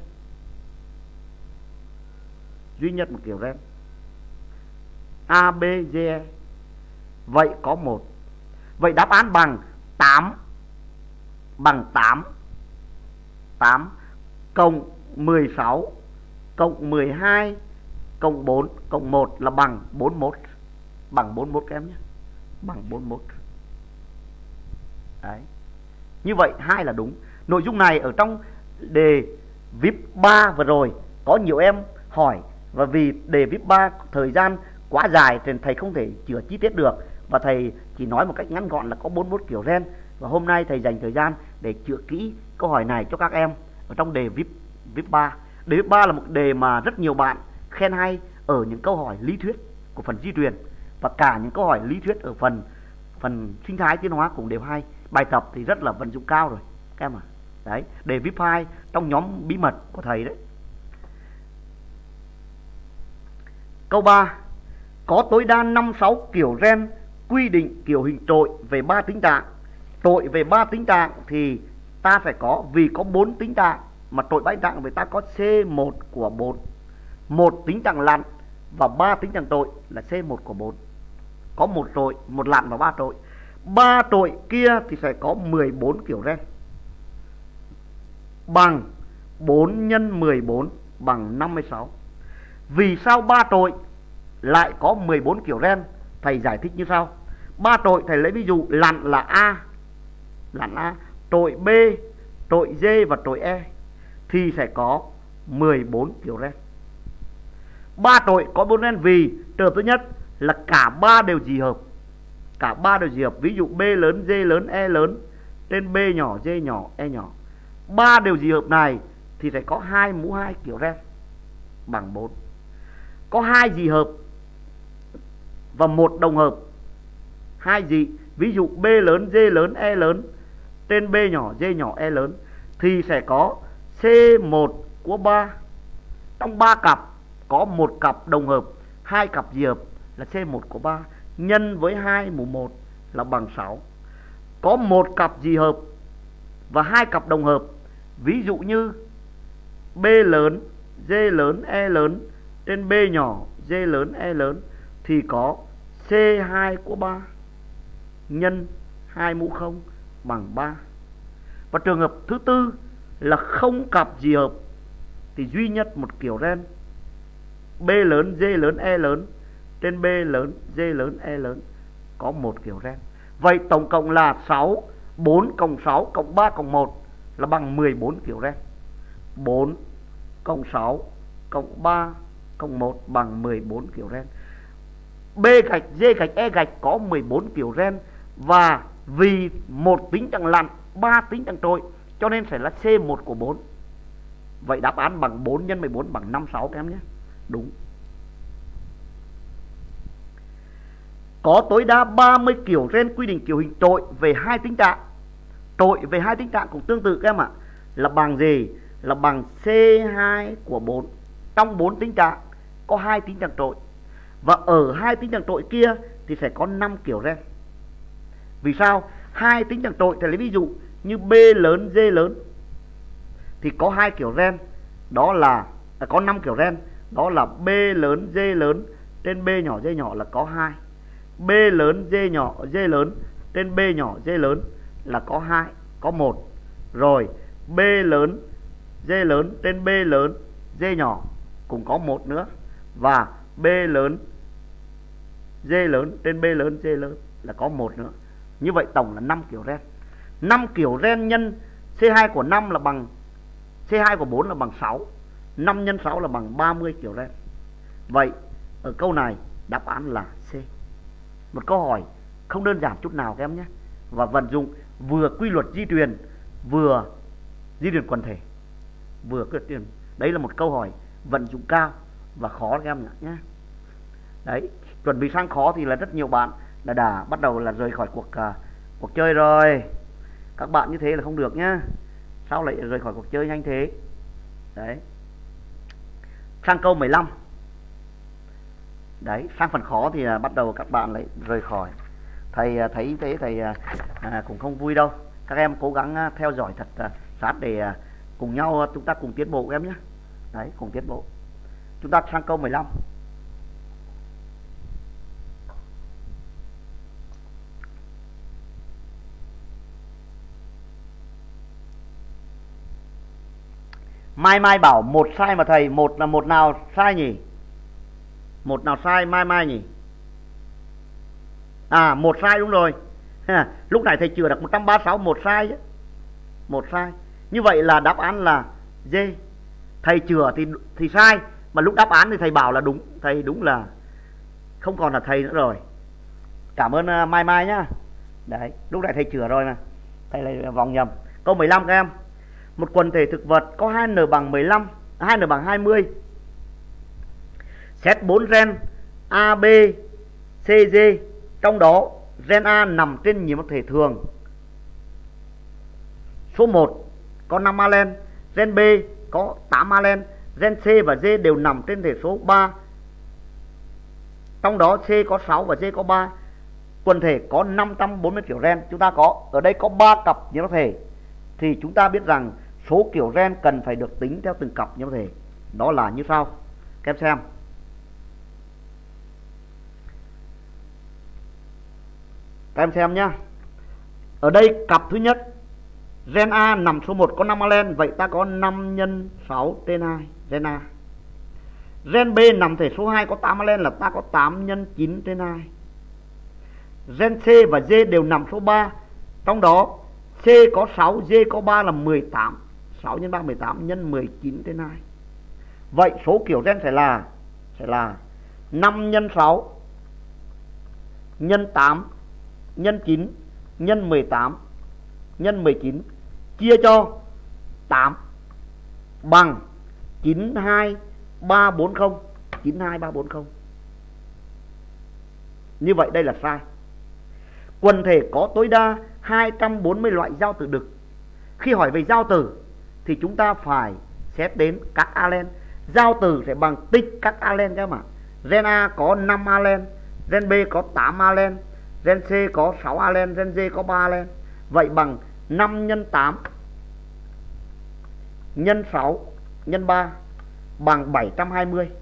Speaker 1: Duy nhất một kiểu ren. A, B, D, E. Vậy có một. Vậy đáp án bằng tám. Bằng tám. tám cộng mười sáu cộng mười hai cộng bốn cộng một là bằng bốn mươi mốt. Bằng bốn mươi mốt các em nhé. Bằng bốn mươi mốt. Đấy. Như vậy hai là đúng. Nội dung này ở trong đề vê i pê ba vừa rồi có nhiều em hỏi. Và vì đề vê i pê ba thời gian quá dài nên thầy không thể chữa chi tiết được. Và thầy chỉ nói một cách ngắn gọn là có bốn mươi mốt kiểu ren. Và hôm nay thầy dành thời gian để chữa kỹ câu hỏi này cho các em ở trong đề vê i pê ba. Đề vê i pê ba là một đề mà rất nhiều bạn khen hay ở những câu hỏi lý thuyết của phần di truyền. Và cả những câu hỏi lý thuyết ở phần phần sinh thái tiến hóa cũng đều hay. Bài tập thì rất là vận dụng cao rồi các em ạ. Đấy, đề vê i pê hai trong nhóm bí mật của thầy đấy. Câu ba. Có tối đa năm sáu kiểu ren quy định kiểu hình trội về ba tính trạng. Trội về ba tính trạng thì ta phải có, vì có bốn tính trạng mà trội ba tính trạng, vì ta có C một của bốn. Một tính trạng lặn và ba tính trạng trội là C một của bốn. Có một trội, một lặn và ba trội. Ba trội kia thì sẽ có mười bốn kiểu ren. Bằng bốn nhân mười bốn bằng năm mươi sáu. Vì sao ba trội lại có mười bốn kiểu ren? Thầy giải thích như sau. Ba trội thầy lấy ví dụ lặn là A, lặn A, trội B, trội D và trội E thì sẽ có mười bốn kiểu ren. Ba trội có bốn ren vì trường hợp thứ nhất là cả ba đều dị hợp. Cả ba đều dị hợp. Ví dụ B lớn, D lớn, E lớn trên B nhỏ, D nhỏ, E nhỏ. Ba đều dị hợp này thì sẽ có hai mũ hai kiểu ren bằng bốn. Có hai dị hợp và một đồng hợp. Hai dị, ví dụ B lớn, D lớn, E lớn trên B nhỏ, D nhỏ, E lớn thì sẽ có C một của ba. Trong ba cặp có một cặp đồng hợp, hai cặp dị hợp là C một của ba nhân với hai mũ một là bằng sáu. Có một cặp dị hợp và hai cặp đồng hợp, ví dụ như B lớn, D lớn, E lớn trên B nhỏ, D lớn, E lớn thì có C hai của ba nhân hai mũ không bằng ba. Và trường hợp thứ tư là không cặp dị hợp thì duy nhất một kiểu ren. B lớn, D lớn, E lớn trên B lớn, D lớn, E lớn có một kiểu ren. Vậy tổng cộng là sáu, bốn cộng sáu cộng ba cộng một là bằng mười bốn kiểu ren. bốn cộng sáu cộng ba cộng một bằng mười bốn kiểu gen. B gạch, D gạch, E gạch có mười bốn kiểu gen. Và vì một tính chẵn lặn, ba tính chẵn trội, cho nên sẽ là C một của bốn. Vậy đáp án bằng bốn nhân mười bốn bằng năm mươi sáu các em nhé. Đúng. Có tối đa ba mươi kiểu gen quy định kiểu hình trội về hai tính trạng. Trội về hai tính trạng cũng tương tự các em ạ. Là bằng gì? Là bằng C hai của bốn. Trong bốn tính trạng có hai tính trạng trội. Và ở hai tính trạng trội kia thì sẽ có năm kiểu gen. Vì sao? Hai tính trạng trội thì lấy ví dụ như B lớn, D lớn thì có hai kiểu gen, đó là à, có năm kiểu gen, đó là B lớn, D lớn trên B nhỏ, D nhỏ là có hai. B lớn, D nhỏ, D lớn trên B nhỏ, D lớn là có hai, có một. Rồi B lớn, D lớn trên B lớn, D nhỏ cũng có một nữa. Và B lớn, D lớn trên B lớn, D lớn là có một nữa. Như vậy tổng là năm kiểu gen. năm kiểu gen nhân C hai của năm là bằng C hai của bốn là bằng sáu. năm nhân sáu là bằng ba mươi kiểu gen. Vậy ở câu này đáp án là C. Một câu hỏi không đơn giản chút nào các em nhé. Và vận dụng vừa quy luật di truyền, vừa di truyền quần thể, vừa quy luật di truyền. Đấy là một câu hỏi vận dụng cao và khó các em nhé. Đấy, chuẩn bị sang khó thì là rất nhiều bạn đã đã bắt đầu là rời khỏi cuộc uh, cuộc chơi rồi. Các bạn như thế là không được nhá. Sao lại rời khỏi cuộc chơi nhanh thế? Đấy. Sang câu mười lăm. Đấy, sang phần khó thì uh, bắt đầu các bạn lại rời khỏi. Thầy uh, thấy thế thầy uh, uh, cũng không vui đâu. Các em cố gắng uh, theo dõi thật uh, sát để uh, cùng nhau uh, chúng ta cùng tiến bộ các em nhé. Đấy, cùng tiến bộ. Chúng ta sang câu mười lăm. Mai Mai bảo một sai mà thầy. Một là một nào sai nhỉ? Một nào sai Mai Mai nhỉ? À, một sai đúng rồi. Ha, lúc này thầy chừa được một trăm ba mươi sáu, một sai chứ. Một sai. Như vậy là đáp án là D. Thầy chừa thì thì sai, mà lúc đáp án thì thầy bảo là đúng. Thầy đúng là không còn là thầy nữa rồi. Cảm ơn uh, Mai Mai nhá. Đấy, lúc này thầy chừa rồi mà. Thầy lại vòng nhầm. Câu mười lăm các em. Một quần thể thực vật có hai n bằng mười lăm, hai n bằng hai mươi. Xét bốn gen A, B, C, D. Trong đó gen A nằm trên nhiễm thể thường. Số một có năm alen, gen B có tám alen, gen C và D đều nằm trên thể số ba. Trong đó C có sáu và D có ba. Quần thể có năm trăm bốn mươi kiểu gen. Chúng ta có ở đây có ba cặp nhiễm thể, thì chúng ta biết rằng số kiểu gen cần phải được tính theo từng cặp nhiễm thể. Đó là như sau. Các em xem. Các em xem nhá. Ở đây cặp thứ nhất, gen A nằm số một có năm alen, vậy ta có năm nhân sáu trên hai gen A. Gen B nằm thể số hai có tám alen là ta có tám nhân chín trên hai. Gen C và D đều nằm số ba. Trong đó C có sáu, D có ba là mười tám. sáu nhân ba mười tám nhân mười chín trên hai. Vậy số kiểu gen sẽ là sẽ là năm nhân sáu nhân tám nhân chín nhân mười tám nhân mười chín chia cho tám bằng chín hai ba bốn không. chín hai ba bốn không. Như vậy đây là sai. Quần thể có tối đa hai trăm bốn mươi loại giao tử đực. Khi hỏi về giao tử thì chúng ta phải xét đến các alen. Giao tử sẽ bằng tích các alen các bạn. Gen A có năm alen, gen B có tám alen, gen C có sáu alen, gen D có ba alen. Vậy bằng năm nhân tám nhân sáu nhân ba bằng bảy trăm hai mươi.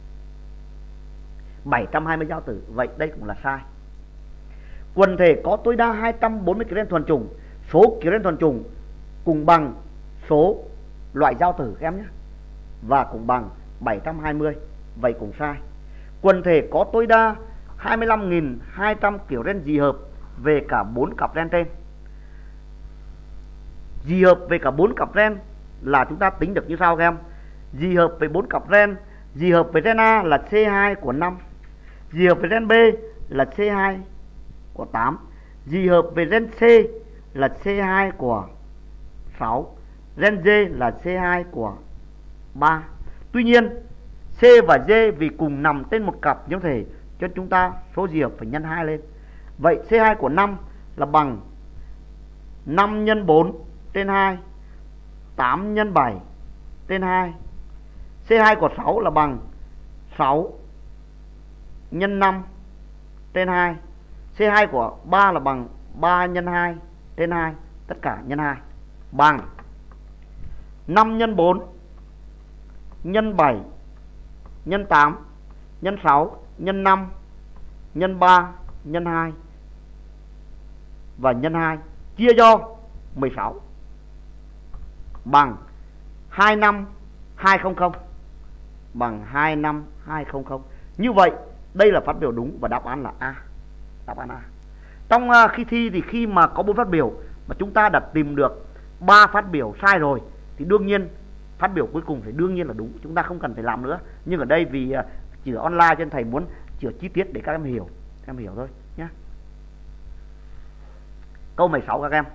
Speaker 1: bảy trăm hai mươi giao tử. Vậy đây cũng là sai. Quần thể có tối đa hai trăm bốn mươi kiểu gen thuần chủng. Số kiểu gen thuần chủng cùng bằng số loại giao tử các em nhé, và cũng bằng bảy trăm hai mươi. Vậy cũng sai. Quần thể có tối đa hai mươi lăm nghìn hai trăm kiểu gen dị hợp về cả bốn cặp gen trên. Dị hợp về cả bốn cặp gen là chúng ta tính được như sau các em. Dị hợp với bốn cặp ren. Dị hợp với ren A là xê hai của năm. Dị hợp với ren B là xê hai của tám. Dị hợp với ren C là xê hai của sáu. Ren D là xê hai của ba. Tuy nhiên C và D vì cùng nằm trên một cặp giống thể cho chúng ta số dị hợp phải nhân hai lên. Vậy xê hai của năm là bằng năm nhân bốn trên hai, tám nhân bảy trên hai. xê hai của sáu là bằng sáu nhân năm trên hai. xê hai của ba là bằng ba nhân hai trên hai, tất cả nhân hai, bằng năm nhân bốn nhân bảy nhân tám nhân sáu nhân năm nhân ba nhân hai và nhân hai chia cho mười sáu bằng hai năm hai trăm, bằng hai năm hai trăm. Như vậy đây là phát biểu đúng và đáp án là A. Đáp án A. Trong uh, khi thi thì khi mà có bốn phát biểu mà chúng ta đã tìm được ba phát biểu sai rồi thì đương nhiên phát biểu cuối cùng phải đương nhiên là đúng, chúng ta không cần phải làm nữa. Nhưng ở đây vì uh, chữa online cho nên thầy muốn chữa chi tiết để các em hiểu, các em hiểu thôi nhé. Câu mười sáu các em.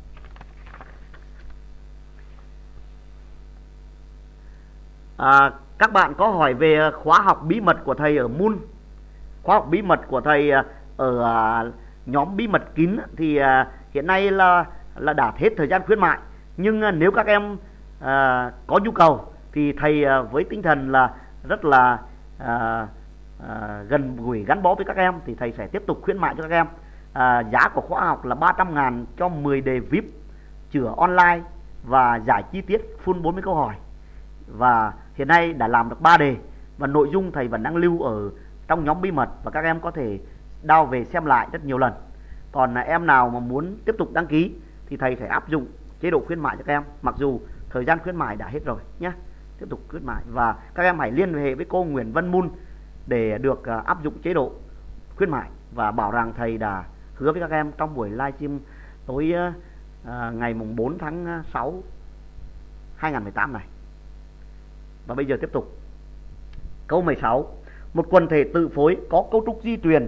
Speaker 1: À, các bạn có hỏi về khóa học bí mật của thầy ở Moon. Khóa học bí mật của thầy ở à, nhóm bí mật kín thì à, hiện nay là là đã hết thời gian khuyến mại. Nhưng à, nếu các em à, có nhu cầu thì thầy à, với tinh thần là rất là à, à, gần gũi gắn bó với các em thì thầy sẽ tiếp tục khuyến mại cho các em. À, giá của khóa học là ba trăm ngàn cho mười đề vi ai pi chữa online và giải chi tiết full bốn mươi câu hỏi. Và hiện nay đã làm được ba đề và nội dung thầy vẫn đang lưu ở trong nhóm bí mật và các em có thể download về xem lại rất nhiều lần. Còn em nào mà muốn tiếp tục đăng ký thì thầy sẽ áp dụng chế độ khuyến mại cho các em, mặc dù thời gian khuyến mại đã hết rồi nhé. Tiếp tục khuyến mại và các em hãy liên hệ với cô Nguyễn Vân Moon để được áp dụng chế độ khuyến mại và bảo rằng thầy đã hứa với các em trong buổi livestream tối uh, ngày mùng bốn tháng sáu hai nghìn không trăm mười tám này. Và bây giờ tiếp tục. Câu mười sáu. Một quần thể tự phối có cấu trúc di truyền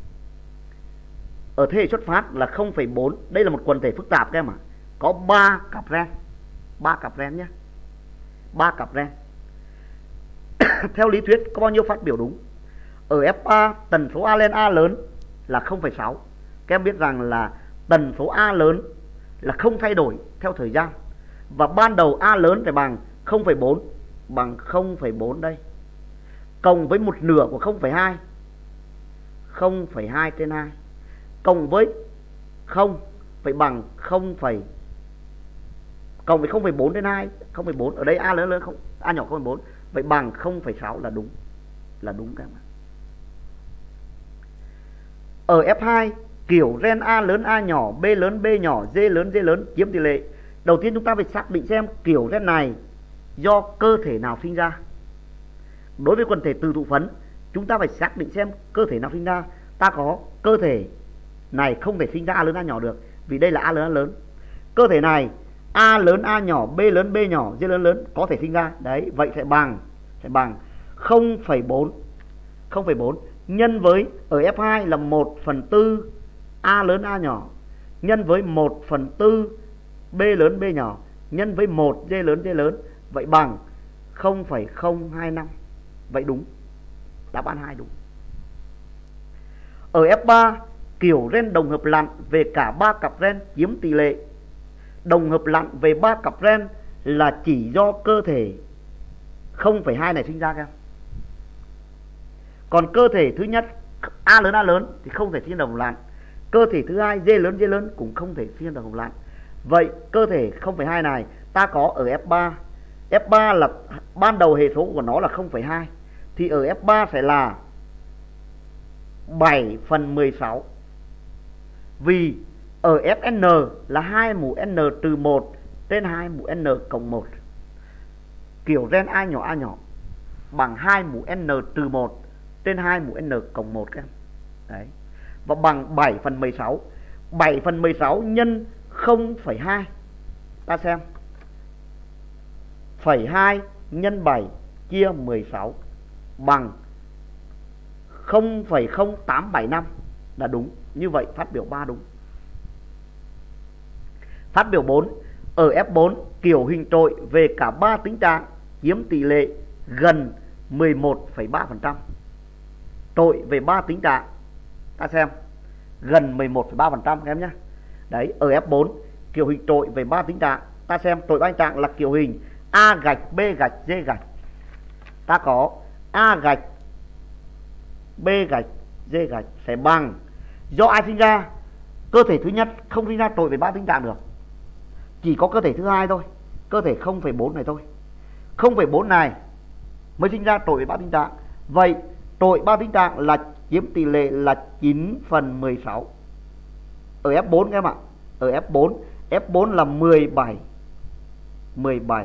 Speaker 1: ở thế hệ xuất phát là không phẩy bốn. Đây là một quần thể phức tạp các em ạ. Có ba cặp ren. ba cặp ren nhé. ba cặp ren. Theo lý thuyết có bao nhiêu phát biểu đúng? Ở ép ba tần số A lên A lớn là không phẩy sáu. Các em biết rằng là tần số A lớn là không thay đổi theo thời gian. Và ban đầu A lớn phải bằng không phẩy bốn, bằng không phẩy bốn đây. Cộng với một nửa của không phẩy hai, không phẩy hai trên hai. Cộng với không phải bằng không, cộng với không phẩy bốn trên hai, không phẩy bốn. Ở đây A lớn lớn không, A nhỏ không phẩy bốn, vậy bằng không phẩy sáu là đúng. Là đúng các em ạ. Ở ép hai kiểu ren A lớn A nhỏ, B lớn B nhỏ, D lớn D lớn chiếm tỷ lệ. Đầu tiên chúng ta phải xác định xem kiểu ren này do cơ thể nào sinh ra. Đối với quần thể từ thụ phấn, chúng ta phải xác định xem cơ thể nào sinh ra. Ta có cơ thể này không thể sinh ra A lớn A nhỏ được, vì đây là A lớn A lớn. Cơ thể này A lớn A nhỏ, B lớn B nhỏ, D lớn lớn có thể sinh ra. Đấy, vậy sẽ bằng sẽ bằng không phẩy bốn. không phẩy bốn nhân với ở ép hai là một phần tư A lớn A nhỏ nhân với một phần tư B lớn B nhỏ nhân với một D lớn D lớn, vậy bằng không phẩy không hai năm. Vậy đúng. Đáp án hai đúng. Ở ép ba kiểu ren đồng hợp lặn về cả ba cặp ren chiếm tỷ lệ. Đồng hợp lặn về ba cặp ren là chỉ do cơ thể không phẩy hai này sinh ra các em. Còn cơ thể thứ nhất A lớn A lớn thì không thể sinh đồng hợp lặn. Cơ thể thứ hai D lớn D lớn cũng không thể sinh đồng hợp lặn. Vậy cơ thể không phẩy hai này ta có ở ép ba. ép ba là ban đầu hệ số của nó là không phẩy hai. Thì ở ép ba sẽ là bảy phần mười sáu. Vì ở ép en là hai mũ N trừ một trên hai mũ N cộng một. Kiểu ren A nhỏ A nhỏ bằng hai mũ N trừ một trên hai mũ N cộng một các em. Đấy. Và bằng bảy phần mười sáu. bảy phần mười sáu nhân không phẩy hai. Ta xem. Phẩy hai nhân bảy chia mười sáu bằng không phẩy không tám bảy năm là đúng. Như vậy phát biểu ba đúng. Phát biểu bốn, ở ép bốn kiểu hình trội về cả ba tính trạng chiếm tỷ lệ gần mười một phẩy ba phần trăm. Trội về ba tính trạng, ta xem gần mười một phẩy ba phần trăm các em nhé. Đấy, ở ép bốn kiểu hình trội về ba tính trạng, ta xem trội ba tính trạng là kiểu hình A gạch, B gạch, D gạch. Ta có A gạch, B gạch, D gạch sẽ bằng, do ai sinh ra? Cơ thể thứ nhất không sinh ra trội về ba tính trạng được, chỉ có cơ thể thứ hai thôi, cơ thể không phẩy bốn này thôi. không phẩy bốn này mới sinh ra trội về ba tính trạng. Vậy trội ba tính trạng là chiếm tỷ lệ là chín phần mười sáu. Ở ép bốn các em ạ, ở ép bốn, ép bốn là mười bảy mười bảy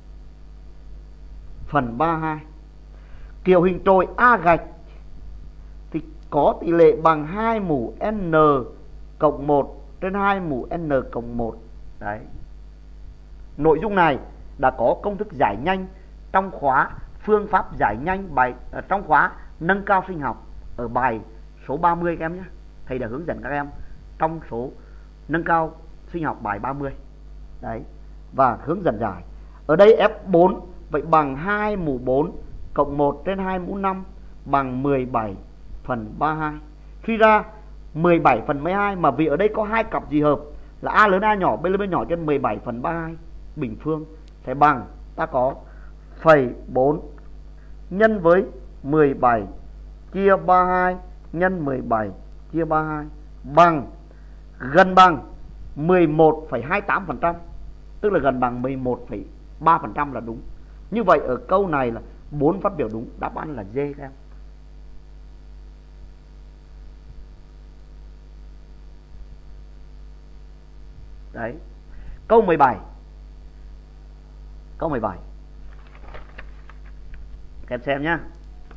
Speaker 1: phần ba mươi hai. Kiểu hình trội A gạch thì có tỷ lệ bằng hai mũ n cộng một trên hai mũ n cộng một. Đấy. Nội dung này đã có công thức giải nhanh trong khóa phương pháp giải nhanh bài trong khóa nâng cao sinh học ở bài số ba mươi các em nhé. Thầy đã hướng dẫn các em trong số nâng cao sinh học bài ba mươi. Đấy. Và hướng dẫn giải. Ở đây ép bốn vậy bằng hai mũ bốn cộng một trên hai mũ năm bằng mười bảy phần ba mươi hai. Suy ra mười bảy phần mười hai, mà vì ở đây có hai cặp dị hợp là A lớn A nhỏ, B lớn B nhỏ, cho nên mười bảy phần ba mươi hai bình phương sẽ bằng, ta có phẩy bốn nhân với mười bảy chia ba mươi hai nhân mười bảy chia ba mươi hai bằng gần bằng mười một phẩy hai mươi tám phần trăm, tức là gần bằng mười một phẩy ba phần trăm là đúng. Như vậy ở câu này là bốn phát biểu đúng, đáp án là D các em. Đấy. Câu mười bảy. Câu mười bảy. Các em xem nhá.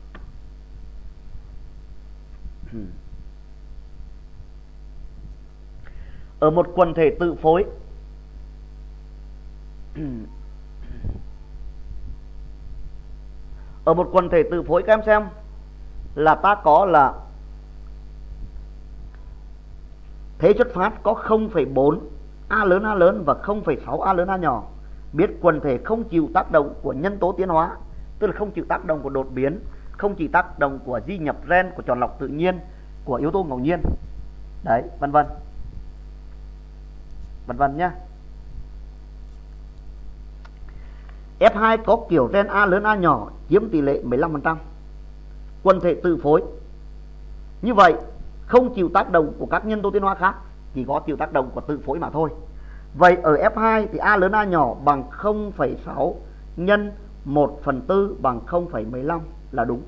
Speaker 1: Ở một quần thể tự phối Ở một quần thể tự phối các em xem là ta có là thế xuất phát có không phẩy bốn A lớn A lớn và không phẩy sáu A lớn A nhỏ. Biết quần thể không chịu tác động của nhân tố tiến hóa, tức là không chịu tác động của đột biến, không chịu tác động của di nhập gen, của chọn lọc tự nhiên, của yếu tố ngẫu nhiên. Đấy, vân vân. Vân vân nhá. ép hai có kiểu gen A lớn A nhỏ chiếm tỷ lệ mười lăm phần trăm. Quần thể tự phối như vậy không chịu tác động của các nhân tố tiến hóa khác, chỉ có chịu tác động của tự phối mà thôi. Vậy ở ép hai thì A lớn A nhỏ bằng không phẩy sáu nhân một phần tư bằng không phẩy mười lăm là đúng.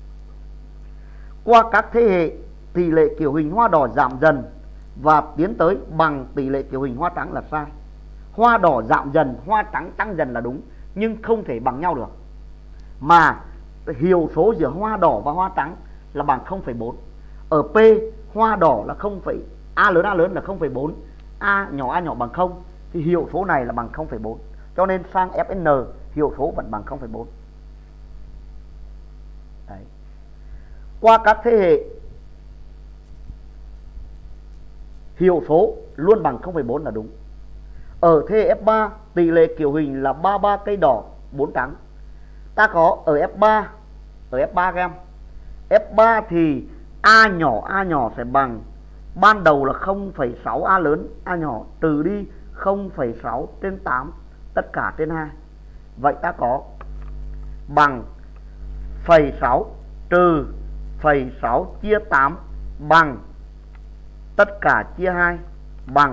Speaker 1: Qua các thế hệ, tỷ lệ kiểu hình hoa đỏ giảm dần và tiến tới bằng tỷ lệ kiểu hình hoa trắng là sai. Hoa đỏ giảm dần, hoa trắng tăng dần là đúng, nhưng không thể bằng nhau được. Mà hiệu số giữa hoa đỏ và hoa trắng là bằng không phẩy bốn. Ở P, hoa đỏ là không, A lớn A lớn là không phẩy bốn, A nhỏ A nhỏ bằng không, thì hiệu số này là bằng không phẩy bốn. Cho nên sang ép en hiệu số vẫn bằng không phẩy bốn. Đấy. Qua các thế hệ, hiệu số luôn bằng không phẩy bốn là đúng. Ở thế hệ ép ba, tỷ lệ kiểu hình là ba mươi ba cây đỏ, bốn trắng. Ta có ở ép ba, ở ép ba các em, ép ba thì A nhỏ A nhỏ sẽ bằng, ban đầu là không phẩy sáu A lớn A nhỏ trừ đi không phẩy sáu trên tám tất cả trên hai. Vậy ta có bằng phẩy sáu trừ phẩy sáu chia tám bằng tất cả chia hai bằng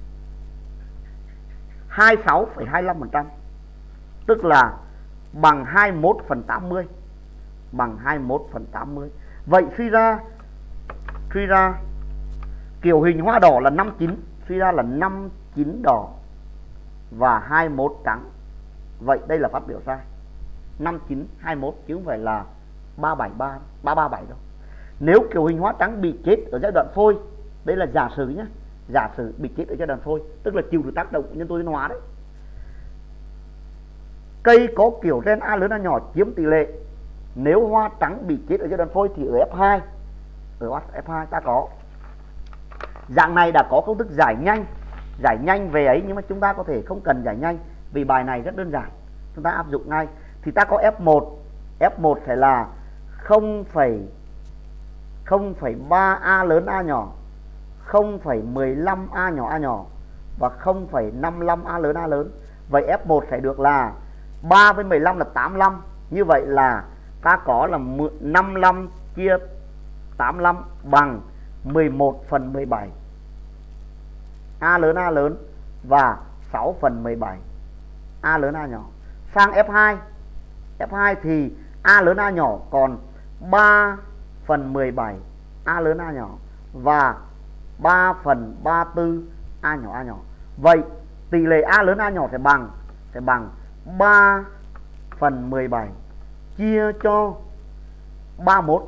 Speaker 1: hai mươi sáu phẩy hai mươi lăm phần trăm, tức là bằng hai mươi mốt phần tám mươi, bằng hai mươi mốt phần tám mươi. Vậy suy ra suy ra kiểu hình hoa đỏ là năm mươi chín, suy ra là năm mươi chín đỏ và hai mươi mốt trắng. Vậy đây là phát biểu sai. năm mươi chín, hai mươi mốt chứ không phải là ba mươi bảy, ba mươi ba bảy đâu. Nếu kiểu hình hoa trắng bị chết ở giai đoạn phôi, đây là giả sử nhé, giả sử bị chết ở giai đoạn phôi, tức là chịu được tác động của nhân tố tiến hóa đấy, Cây có kiểu gen A lớn A nhỏ chiếm tỷ lệ. Nếu hoa trắng bị chết ở giai đoạn phôi thì ở F hai. Ở F hai ta có. Dạng này đã có công thức giải nhanh. Giải nhanh về ấy, nhưng mà chúng ta có thể không cần giải nhanh vì bài này rất đơn giản, chúng ta áp dụng ngay. Thì ta có F một. F một sẽ là không phẩy ba A lớn A nhỏ, không phẩy mười lăm A nhỏ A nhỏ và không phẩy năm mươi lăm A lớn A lớn. Vậy F một sẽ được là ba với mười lăm là tám mươi lăm. Như vậy là ta có là năm mươi lăm chia tám mươi lăm bằng mười một phần mười bảy A lớn A lớn và sáu phần mười bảy A lớn A nhỏ. Sang F hai. F hai thì A lớn A nhỏ còn ba phần mười bảy A lớn A nhỏ và ba phần ba mươi tư A nhỏ A nhỏ. Vậy tỷ lệ A lớn A nhỏ sẽ bằng sẽ bằng ba phần mười bảy chia cho ba mươi mốt.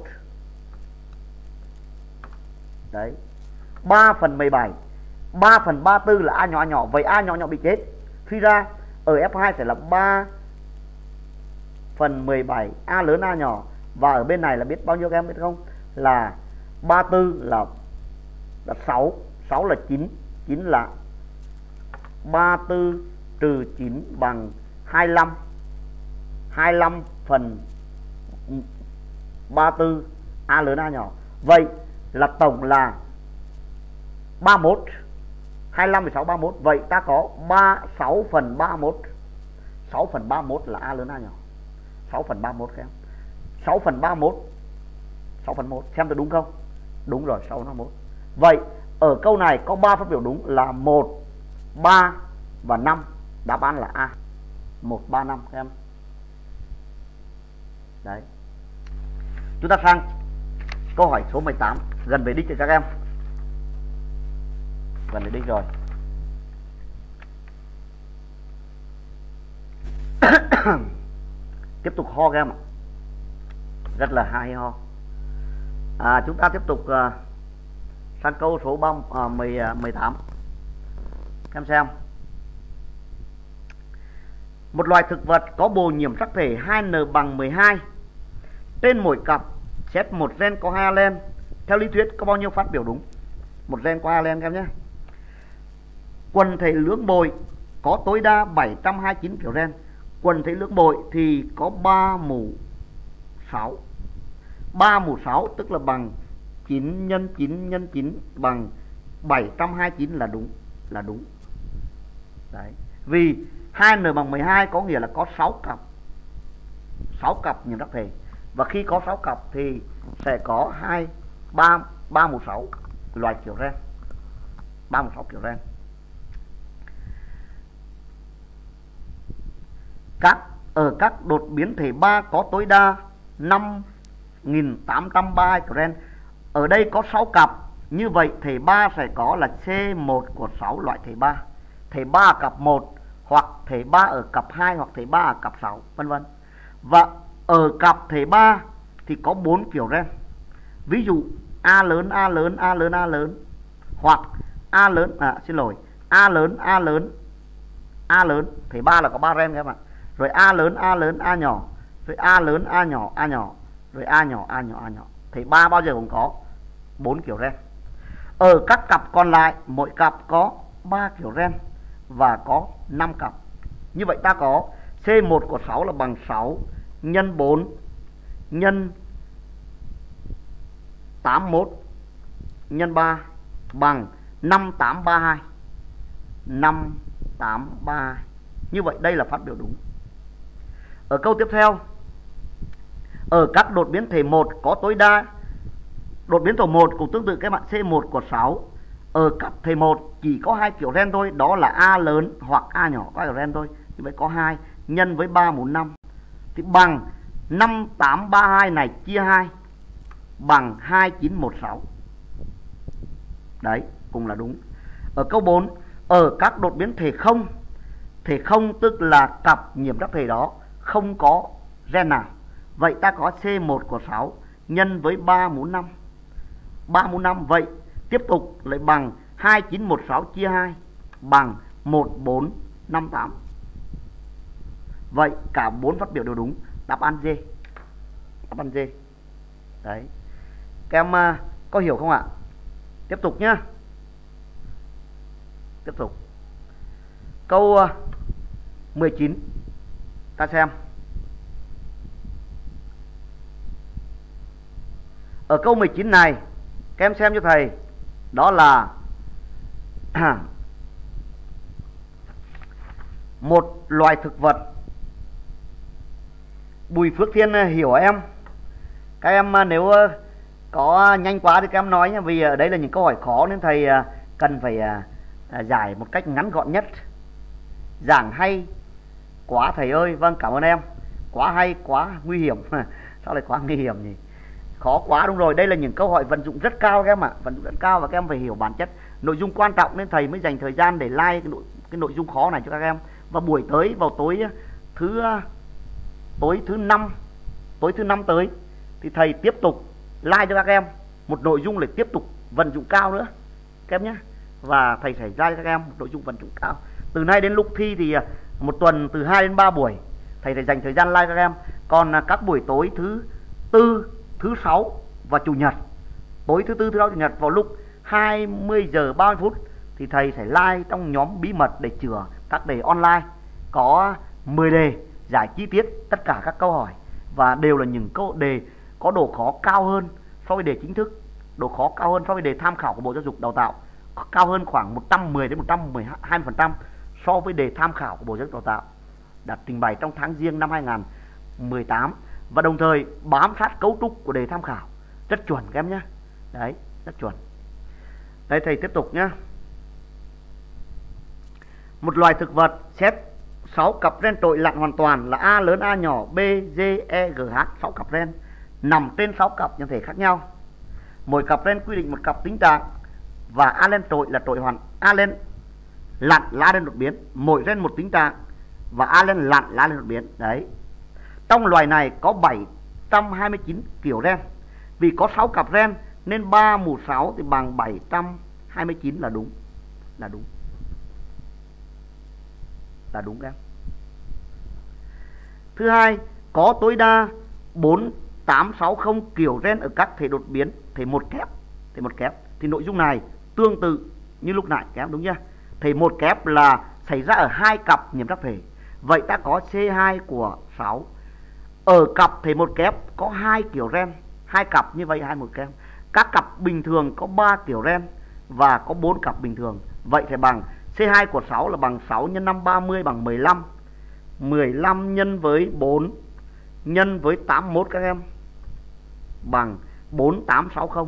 Speaker 1: Đấy. ba phần mười bảy, ba phần ba mươi tư là A nhỏ A nhỏ. Vậy A nhỏ nhỏ bị chết. Suy ra ở F hai sẽ là ba phần mười bảy A lớn A nhỏ. Và ở bên này là biết bao nhiêu các em biết không? Là ba mươi tư là, là sáu. sáu là chín. chín là ba mươi tư trừ chín bằng hai mươi lăm. hai mươi lăm phần ba mươi tư A lớn A nhỏ. Vậy là tổng là ba mươi mốt. hai mươi lăm, mười sáu, ba mươi mốt. Vậy ta có sáu phần ba mươi mốt. sáu phần ba mươi mốt là A lớn A nhỏ. sáu phần ba mươi mốt các em. sáu phần ba mươi mốt. sáu phần một. Xem tôi đúng không? Đúng rồi, sáu phần ba mươi mốt. Vậy ở câu này có ba phát biểu đúng là một, ba và năm. Đáp án là A. một, ba, năm các em. Đấy. Chúng ta sang câu hỏi số mười tám, gần về đích rồi các em. Gần về đích rồi. Tiếp tục ho các em ạ. Rất là hay ho. À, chúng ta tiếp tục uh, sang câu số ba, uh, mười, uh, mười tám. Các em xem. Một loài thực vật có bộ nhiễm sắc thể hai N bằng mười hai. Trên mỗi cặp xét một gen có hai alen. Theo lý thuyết có bao nhiêu phát biểu đúng? Một gen có hai alen các em nhé. Quần thể lưỡng bội có tối đa bảy trăm hai mươi chín kiểu gen. Quần thể lưỡng bội thì có ba mũ sáu. ba mũ sáu tức là bằng chín nhân chín nhân chín bằng bảy trăm hai mươi chín là đúng, là đúng. Đấy. Vì hai N bằng mười hai có nghĩa là có sáu cặp. sáu cặp nhiễm sắc thể. Và khi có sáu cặp thì sẽ có hai ba ba mũ sáu loại kiểu gen. ba mũ sáu kiểu gen. Các ở các đột biến thể ba có tối đa năm nghìn tám trăm ba mươi hai kiểu gen. Ở đây có sáu cặp, như vậy thể ba sẽ có là C một của sáu loại thể ba. Thể ba ở cặp một, hoặc thể ba ở cặp hai, hoặc thể ba ở cặp sáu, vân vân. Và ở cặp thể ba thì có bốn kiểu gen. Ví dụ A lớn A lớn A lớn A lớn, hoặc A lớn à xin lỗi, A lớn A lớn A lớn, thể ba là có ba gen các bạn. Rồi A lớn A lớn A nhỏ, rồi A lớn A nhỏ A nhỏ, rồi A nhỏ A nhỏ A nhỏ. Thể ba bao giờ cũng có bốn kiểu gen. Ở các cặp còn lại mỗi cặp có ba kiểu gen và có năm cặp. Như vậy ta có C một của sáu là bằng sáu nhân bốn nhân tám mươi mốt nhân ba bằng năm tám ba hai. năm tám ba hai. Như vậy đây là phát biểu đúng. Ở câu tiếp theo, ở các đột biến thể một có tối đa, đột biến tổ một cũng tương tự các bạn, C một của sáu. Ở các thể một chỉ có hai kiểu gen thôi, đó là A lớn hoặc A nhỏ có kiểu gen thôi. Như vậy có hai nhân với ba mũ năm thì bằng năm tám ba hai này chia hai bằng hai chín một sáu. Đấy, cũng là đúng. Ở câu bốn, ở các đột biến thể không, thể không tức là cặp nhiễm sắc thể đó không có gen nào. Vậy ta có C một của sáu nhân với ba mũ năm. ba mũ năm, vậy tiếp tục lại bằng hai chín một sáu chia hai bằng một bốn năm tám. Vậy cả bốn phát biểu đều đúng. Đáp án D. Đáp án D. Đấy. Các em uh, có hiểu không ạ? Tiếp tục nhá. Tiếp tục. Câu uh, mười chín. Ta xem. Ở câu mười chín này, các em xem cho thầy. Đó là một loài thực vật. Bùi Phước Thiên hiểu em. Các em nếu có nhanh quá thì các em nói nhé. Vì ở đây là những câu hỏi khó nên thầy cần phải giải một cách ngắn gọn nhất. Giảng hay quá thầy ơi. Vâng, cảm ơn em. Quá hay, quá nguy hiểm. Sao lại quá nguy hiểm nhỉ? Khó quá, đúng rồi. Đây là những câu hỏi vận dụng rất cao các em ạ. Vận dụng rất cao và các em phải hiểu bản chất. Nội dung quan trọng nên thầy mới dành thời gian để like cái nội, cái nội dung khó này cho các em. Và buổi tới vào tối thứ tối thứ năm tối thứ năm tới thì thầy tiếp tục like cho các em một nội dung để tiếp tục vận dụng cao nữa các em nhé. Và thầy sẽ ra cho các em một nội dung vận dụng cao. Từ nay đến lúc thi thì một tuần từ hai đến ba buổi thầy sẽ dành thời gian like các em. Còn các buổi tối thứ tư, thứ sáu và chủ nhật, tối thứ tư, thứ sáu, chủ nhật vào lúc hai mươi giờ ba mươi phút thì thầy sẽ like trong nhóm bí mật để chữa các đề online. Có mười đề giải chi tiết tất cả các câu hỏi và đều là những câu đề có độ khó cao hơn so với đề chính thức, độ khó cao hơn so với đề tham khảo của Bộ Giáo dục Đào tạo, cao hơn khoảng một trăm mười đến một trăm mười hai phần trăm so với đề tham khảo của Bộ Giáo dục Đào tạo đã trình bày trong tháng Giêng năm hai nghìn không trăm mười tám, và đồng thời bám sát cấu trúc của đề tham khảo rất chuẩn các em nhé. Đấy, rất chuẩn. Đây thầy tiếp tục nhé. Một loài thực vật xét sáu cặp ren trội lặn hoàn toàn là A lớn, A nhỏ, B, G, E, G, H, sáu cặp ren nằm trên sáu cặp nhân thể khác nhau. Mỗi cặp ren quy định một cặp tính trạng và A len trội là trội hoàn, A len lặn là A len đột biến, mỗi ren một tính trạng và A len lặn là A len đột biến. Đấy. Trong loài này có bảy trăm hai mươi chín kiểu ren. Vì có sáu cặp ren nên ba mũ sáu thì bằng bảy trăm hai mươi chín là đúng. Là đúng. Là đúng em. Thứ hai, có tối đa bốn tám sáu không kiểu ren ở các thể đột biến, thể một kép, thể một kép. Thì nội dung này tương tự như lúc nãy các em đúng nhá. Thể một kép là xảy ra ở hai cặp nhiễm sắc thể. Vậy ta có C hai của sáu. Ở cặp thể một kép có hai kiểu ren, hai cặp như vậy hai một kép. Các cặp bình thường có ba kiểu ren và có bốn cặp bình thường. Vậy thì bằng C hai của sáu là bằng sáu nhân năm ba mươi bằng mười lăm. mười lăm nhân với bốn nhân với tám mươi mốt các em bằng bốn tám sáu không.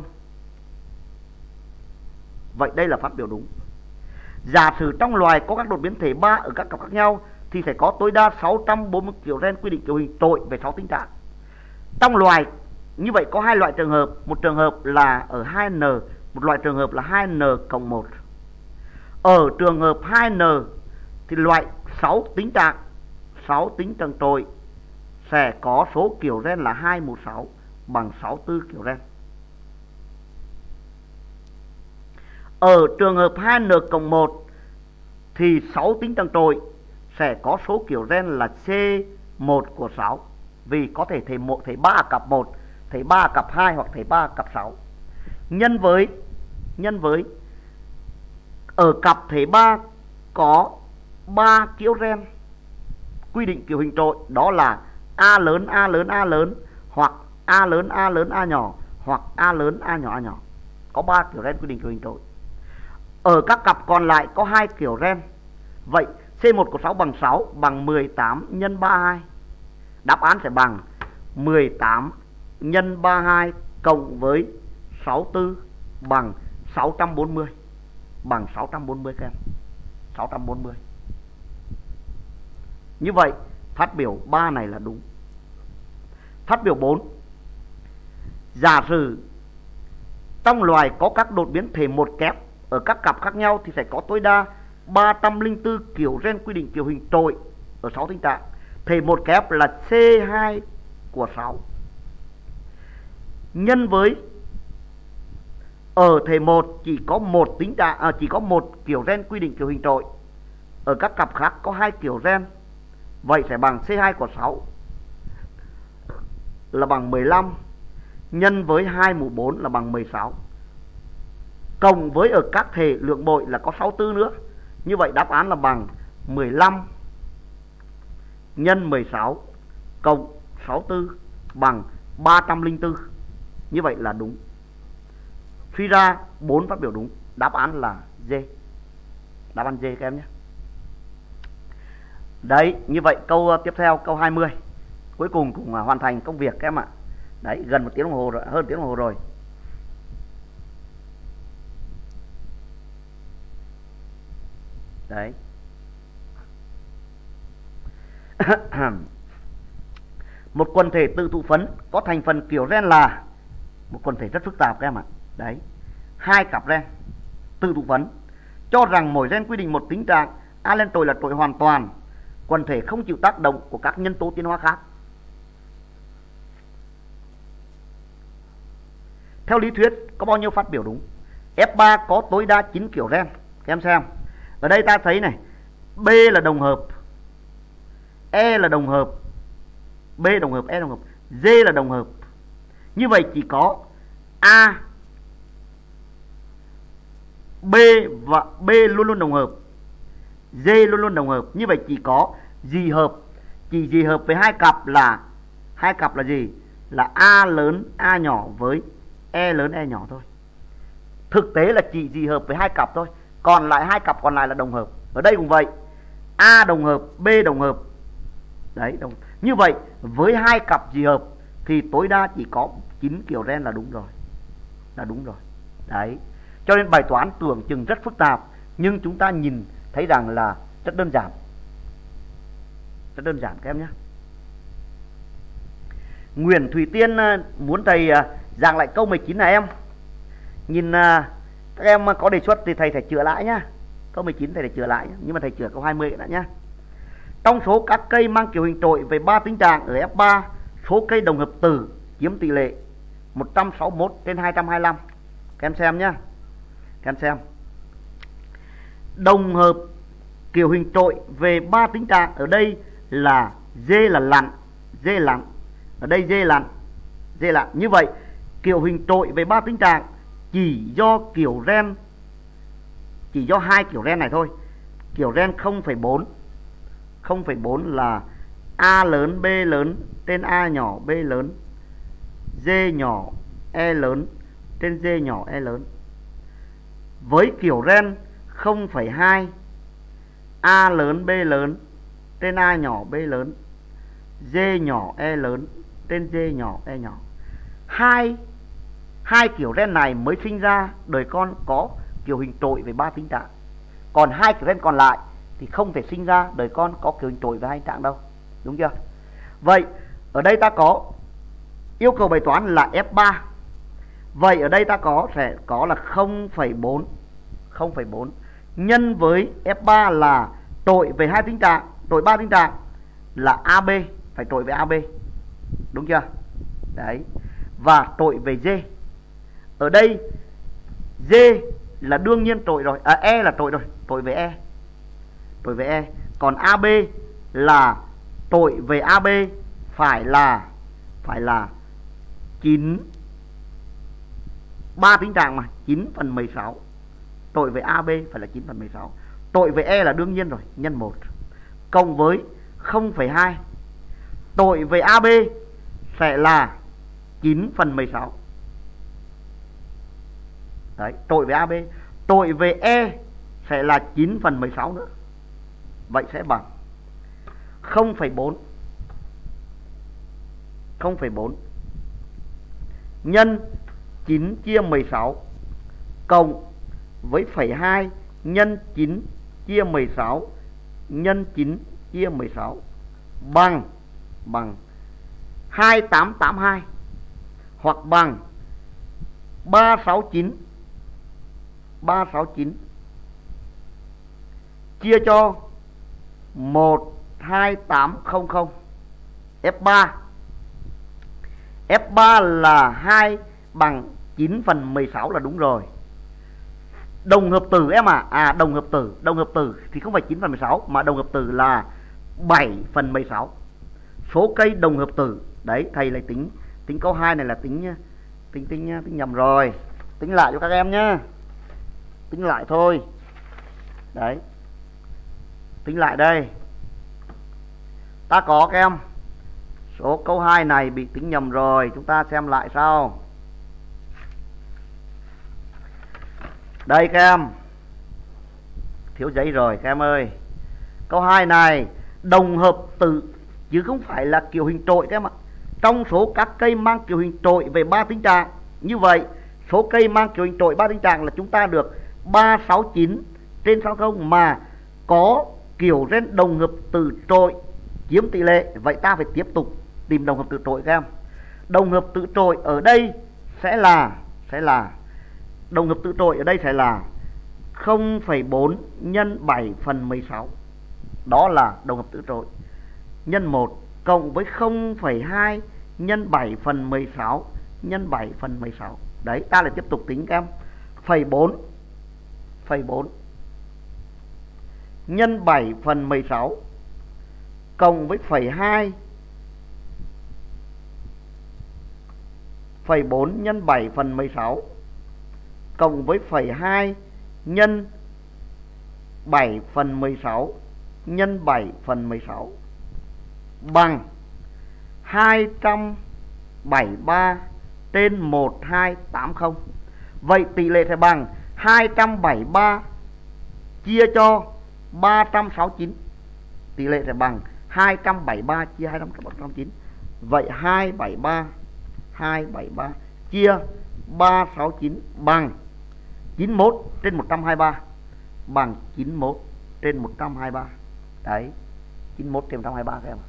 Speaker 1: Vậy đây là phát biểu đúng. Giả sử trong loài có các đột biến thể ba ở các cặp khác nhau thì phải có tối đa sáu trăm bốn mươi kiểu ren quy định kiểu hình trội về sáu tính trạng. Trong loài như vậy có hai loại trường hợp, một trường hợp là ở hai N, một loại trường hợp là hai N cộng một. Ở trường hợp hai N thì loại sáu tính trạng, sáu tính trạng trội sẽ có số kiểu ren là hai mũ sáu bằng sáu mươi tư kiểu ren. Ở trường hợp hai N cộng một thì sáu tính trạng trội sẽ có số kiểu ren là C một của sáu. Vì có thể thể một, thể ba cặp một, thể ba cặp hai hoặc thể ba cặp sáu. Nhân với nhân với ở cặp thể ba có ba kiểu ren quy định kiểu hình trội, đó là A lớn, A lớn, A lớn hoặc A lớn, A lớn, A nhỏ hoặc A lớn, A nhỏ, A nhỏ. Có ba kiểu ren quy định kiểu hình trội. Ở các cặp còn lại có hai kiểu ren. Vậy C một của sáu bằng sáu bằng mười tám nhân ba mươi hai. Đáp án sẽ bằng mười tám nhân ba mươi hai cộng với sáu mươi tư bằng sáu trăm bốn mươi. Bằng sáu trăm bốn mươi các em. sáu trăm bốn mươi. Như vậy phát biểu ba này là đúng. Phát biểu bốn. Giả sử trong loài có các đột biến thể một kép ở các cặp khác nhau thì sẽ có tối đa ba trăm lẻ bốn kiểu ren quy định kiểu hình trội ở sáu tính trạng. Thể một kép là C hai của sáu. Nhân với ở thể một chỉ có một tính trạng à, chỉ có một kiểu ren quy định kiểu hình trội. Ở các cặp khác có hai kiểu ren Vậy sẽ bằng C hai của sáu là bằng mười lăm nhân với hai mũ bốn là bằng mười sáu. Cộng với ở các thể lượng bội là có sáu mươi tư nữa. Như vậy đáp án là bằng mười lăm nhân mười sáu cộng sáu mươi tư bằng ba trăm lẻ bốn. Như vậy là đúng. Suy ra bốn phát biểu đúng. Đáp án là D. Đáp án D các em nhé. Đấy, như vậy câu tiếp theo, câu hai mươi. Cuối cùng cũng hoàn thành công việc các em ạ. Đấy, gần một tiếng đồng hồ rồi, hơn tiếng đồng hồ rồi. Đấy. Một quần thể tự thụ phấn có thành phần kiểu gen là một quần thể rất phức tạp các em ạ. Đấy. Hai cặp gen tự thụ phấn cho rằng mỗi gen quy định một tính trạng alen trội là trội hoàn toàn, quần thể không chịu tác động của các nhân tố tiến hóa khác. Theo lý thuyết có bao nhiêu phát biểu đúng? F ba có tối đa chín kiểu gen. Các em xem. Ở đây ta thấy này, B là đồng hợp, E là đồng hợp, B đồng hợp, E đồng hợp, D là đồng hợp. Như vậy chỉ có A, B và B luôn luôn đồng hợp, D luôn luôn đồng hợp. Như vậy chỉ có dị hợp, chỉ dị hợp với hai cặp là hai cặp là gì? Là A lớn A nhỏ với E lớn E nhỏ thôi. Thực tế là chỉ dị hợp với hai cặp thôi, còn lại hai cặp còn lại là đồng hợp. Ở đây cũng vậy, A đồng hợp, B đồng hợp. Đấy, đồng. Như vậy với hai cặp dị hợp thì tối đa chỉ có chín kiểu gen là đúng rồi. Là đúng rồi. Đấy. Cho nên bài toán tưởng chừng rất phức tạp, nhưng chúng ta nhìn thấy rằng là rất đơn giản. Rất đơn giản các em nhé. Nguyễn Thủy Tiên muốn thầy giảng lại câu mười chín này em. Nhìn các em có đề xuất thì thầy phải chữa lại nhá. Câu mười chín thầy phải chữa lại, nhưng mà thầy chữa câu hai mươi đã nhá. Trong số các cây mang kiểu hình trội về ba tính trạng ở F ba, số cây đồng hợp tử chiếm tỷ lệ một trăm sáu mươi mốt trên hai trăm hai mươi lăm. Các em xem nhá. Các em xem. Đồng hợp kiểu hình trội về ba tính trạng ở đây là D là lặn, D lặn. Ở đây D lặn, D lặn. Như vậy kiểu hình trội về ba tính trạng chỉ do kiểu gen, chỉ do hai kiểu gen này thôi. Kiểu gen không phẩy bốn, không phẩy bốn là A lớn B lớn trên A nhỏ B lớn, D nhỏ E lớn trên D nhỏ E lớn. Với kiểu gen không phẩy hai, A lớn B lớn trên A nhỏ B lớn, D nhỏ E lớn trên D nhỏ E nhỏ. Hai hai kiểu gen này mới sinh ra đời con có kiểu hình trội về ba tính trạng. Còn hai kiểu gen còn lại thì không thể sinh ra đời con có kiểu hình trội về hai trạng đâu. Đúng chưa? Vậy ở đây ta có yêu cầu bài toán là F ba. Vậy ở đây ta có sẽ có là không phẩy bốn, không phẩy bốn nhân với F ba là trội về hai tính trạng, trội ba tính trạng là a bê, phải trội về a bê. Đúng chưa? Đấy. Và trội về D. Ở đây D là đương nhiên trội rồi, à, E là trội rồi, trội về E. Trội về E. Còn a bê là trội về a bê phải là phải là chín, ba tính trạng mà, chín phần mười sáu. Trội về a bê phải là chín phần mười sáu. Trội về E là đương nhiên rồi, nhân một. Cộng với không phẩy hai. Trội về a bê sẽ là chín phần mười sáu. Đấy, trội về a bê. Trội về E sẽ là chín phần mười sáu nữa. Vậy sẽ bằng không phẩy bốn, không phẩy bốn nhân chín chia mười sáu cộng với phẩy hai nhân chín chia mười sáu nhân chín chia mười sáu bằng bằng hai nghìn tám trăm tám mươi hai hoặc bằng ba trăm sáu mươi chín, ba trăm sáu mươi chín chia cho một hai tám không không. F ba F ba là hai bằng chín phần mười sáu là đúng rồi. Đồng hợp tử em à, à đồng hợp tử, đồng hợp tử thì không phải chín phần mười sáu mà đồng hợp tử là bảy phần mười sáu. Số cây đồng hợp tử. Đấy, thầy lại tính tính câu hai này là tính tính tính tính nhầm rồi. Tính lại cho các em nhá. Tính lại thôi. Đấy. Tính lại đây. Ta có các em số câu hai này bị tính nhầm rồi, chúng ta xem lại sau. Đây các em. Thiếu giấy rồi các em ơi. Câu hai này đồng hợp tử chứ không phải là kiểu hình trội các em ạ. Trong số các cây mang kiểu hình trội về ba tính trạng, như vậy số cây mang kiểu hình trội ba tính trạng là chúng ta được ba sáu chín trên sáu mươi, mà có kiểu gen đồng hợp tử trội chiếm tỷ lệ. Vậy ta phải tiếp tục tìm đồng hợp tử trội các em. Đồng hợp tử trội ở đây sẽ là sẽ là đồng hợp tử trội ở đây sẽ là không phẩy bốn nhân bảy phần mười sáu. Đó là đồng hợp tử trội. Nhân một cộng với không phẩy hai nhân bảy phần mười sáu nhân bảy phần mười sáu. Đấy, ta lại tiếp tục tính các em. Phẩy bốn phẩy bốn nhân bảy phần mười sáu cộng với phẩy hai phẩy bốn nhân bảy phần mười sáu cộng với phẩy hai nhân bảy phần mười sáu nhân bảy phần mười sáu bằng hai trăm bảy mươi ba trên một nghìn hai trăm tám mươi. Vậy tỷ lệ sẽ bằng hai trăm bảy mươi ba chia cho ba trăm sáu mươi chín. Tỷ lệ sẽ bằng hai trăm bảy mươi ba chia hai trăm sáu mươi chín. Vậy hai trăm bảy mươi ba hai trăm bảy mươi ba chia ba trăm sáu mươi chín bằng chín mươi mốt trên một trăm hai mươi ba, bằng chín mươi mốt trên một trăm hai mươi ba. Đấy, chín mươi mốt trên một trăm hai mươi ba các em.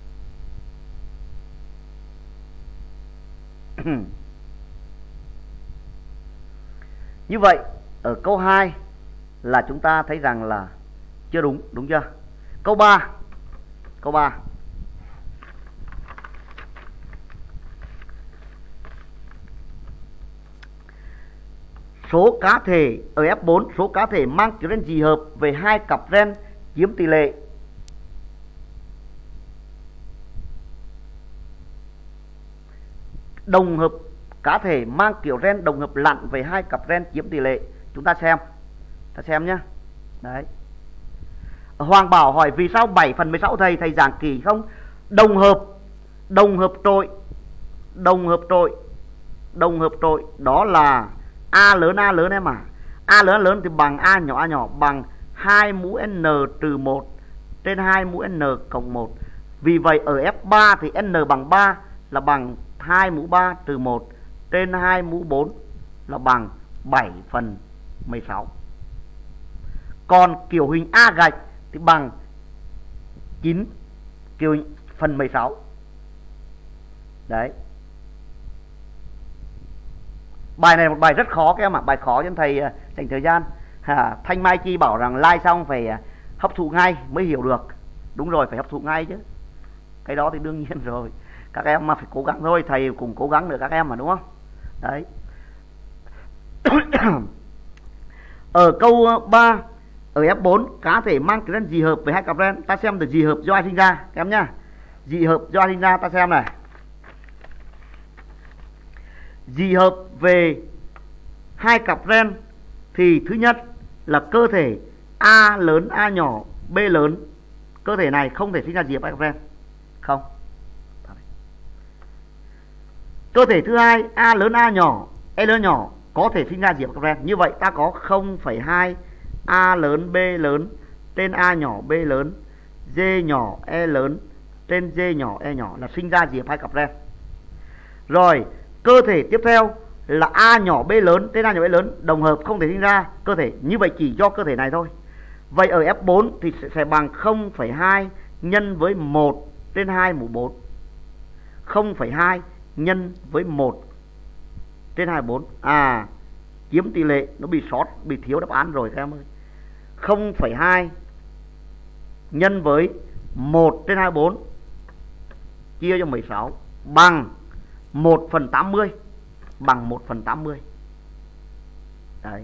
Speaker 1: Như vậy ở câu hai là chúng ta thấy rằng là chưa đúng, đúng chưa? Câu ba. Câu ba. Số cá thể ở ép bốn, số cá thể mang kiểu gen dị hợp về hai cặp gen chiếm tỷ lệ. Đồng hợp cá thể mang kiểu gen đồng hợp lặn về hai cặp gen chiếm tỷ lệ. Chúng ta xem. Ta xem nhé. Đấy. Hoàng Bảo hỏi vì sao bảy phần mười sáu thầy thầy giảng kỳ không? Đồng hợp, đồng hợp trội, đồng hợp trội, đồng hợp trội đó là A lớn A lớn em à. A lớn A lớn thì bằng A nhỏ A nhỏ bằng hai mũ n trừ một trên hai mũ n cộng một. Vì vậy ở ép ba thì n bằng ba là bằng hai mũ ba trừ một trên hai mũ bốn là bằng bảy phần mười sáu. Còn kiểu hình A gạch thì bằng chín kiểu hình phần mười sáu. Đấy. Bài này là một bài rất khó các em ạ. Bài khó cho thầy dành thời gian. à, Thanh Mai Chi bảo rằng like xong phải hấp thụ ngay mới hiểu được. Đúng rồi, phải hấp thụ ngay chứ. Cái đó thì đương nhiên rồi. Các em mà phải cố gắng thôi. Thầy cùng cố gắng được các em mà, đúng không? Đấy. Ở câu ba, ở ép bốn cá thể mang cái gen dị hợp với hai cặp gen. Ta xem được dị hợp do ai sinh ra các em nhá. Dị hợp do ai sinh ra ta xem này. Dị hợp về hai cặp gen thì thứ nhất là cơ thể A lớn A nhỏ B lớn. Cơ thể này không thể sinh ra dị hợp hai cặp gen. Không. Cơ thể thứ hai A lớn A nhỏ E lớn nhỏ có thể sinh ra dị hợp cặp gen. Như vậy ta có không phẩy hai A lớn B lớn trên A nhỏ B lớn, D nhỏ E lớn trên D nhỏ E nhỏ là sinh ra dị hợp hai cặp gen. Rồi cơ thể tiếp theo là A nhỏ B lớn trên A nhỏ B lớn đồng hợp không thể sinh ra cơ thể. Như vậy chỉ do cơ thể này thôi. Vậy ở ép bốn thì sẽ bằng không phẩy hai nhân với một trên hai mũ bốn. không phẩy hai nhân với một trên hai mũ bốn. À, chiếm tỷ lệ, nó bị sót, bị thiếu đáp án rồi các em ơi. không phẩy hai nhân với một trên hai mũ bốn chia cho mười sáu bằng một phần tám mươi. Bằng một phần tám mươi. Đấy.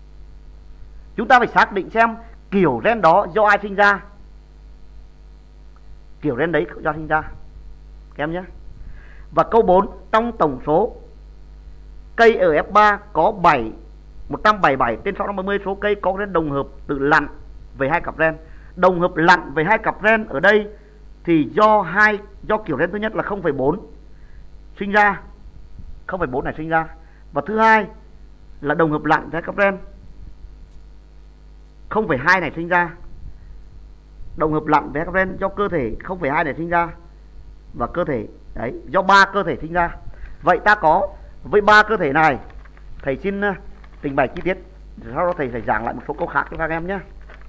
Speaker 1: Chúng ta phải xác định xem kiểu gen đó do ai sinh ra. kiểu gen đấy do sinh ra các em nhé. Và câu bốn, trong tổng số cây ở F ba có bảy một trăm bảy mươi bảy trên sáu trăm ba mươi số cây có gen đồng hợp tự lặn về hai cặp gen. Đồng hợp lặn về hai cặp gen ở đây thì do hai do kiểu gen thứ nhất là không phẩy bốn sinh ra, không phẩy bốn này sinh ra, và thứ hai là đồng hợp lặn về hai cặp gen không phẩy hai này sinh ra. Đồng hợp lặn về hai cặp gen do cơ thể không phẩy hai này sinh ra và cơ thể đấy do ba cơ thể sinh ra. Vậy ta có với ba cơ thể này, thầy xin uh, trình bày chi tiết, sau đó thầy phải giảng lại một số câu khác cho các em nhé.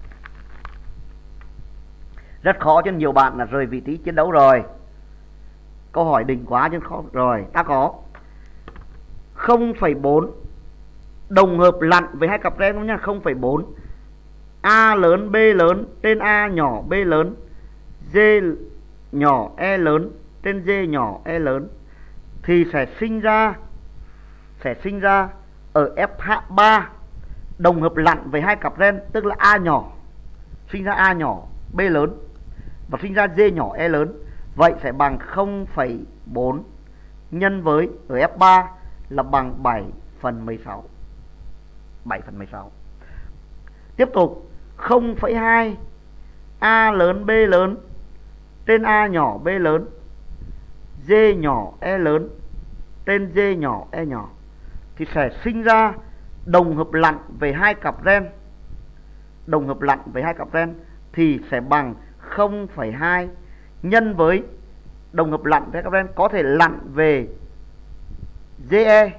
Speaker 1: Rất khó cho nhiều bạn là rời vị trí chiến đấu rồi. Câu hỏi đỉnh quá nhưng khó rồi. Ta có không phẩy bốn đồng hợp lặn với hai cặp gen nhá, không phẩy bốn A lớn B lớn trên A nhỏ B lớn, G nhỏ E lớn trên G nhỏ E lớn, thì sẽ sinh ra sẽ sinh ra ở F ba đồng hợp lặn với hai cặp gen, tức là A nhỏ sinh ra A nhỏ B lớn và sinh ra G nhỏ E lớn. Vậy sẽ bằng không phẩy bốn nhân với ở F ba là bằng bảy phần mười sáu. bảy phần mười sáu. Tiếp tục không phẩy hai A lớn B lớn trên A nhỏ B lớn, G nhỏ E lớn trên G nhỏ E nhỏ, thì sẽ sinh ra đồng hợp lặn về hai cặp gen. Đồng hợp lặn về hai cặp gen thì sẽ bằng không phẩy hai nhân với đồng hợp lặn về hai cặp gen có thể lặn về GE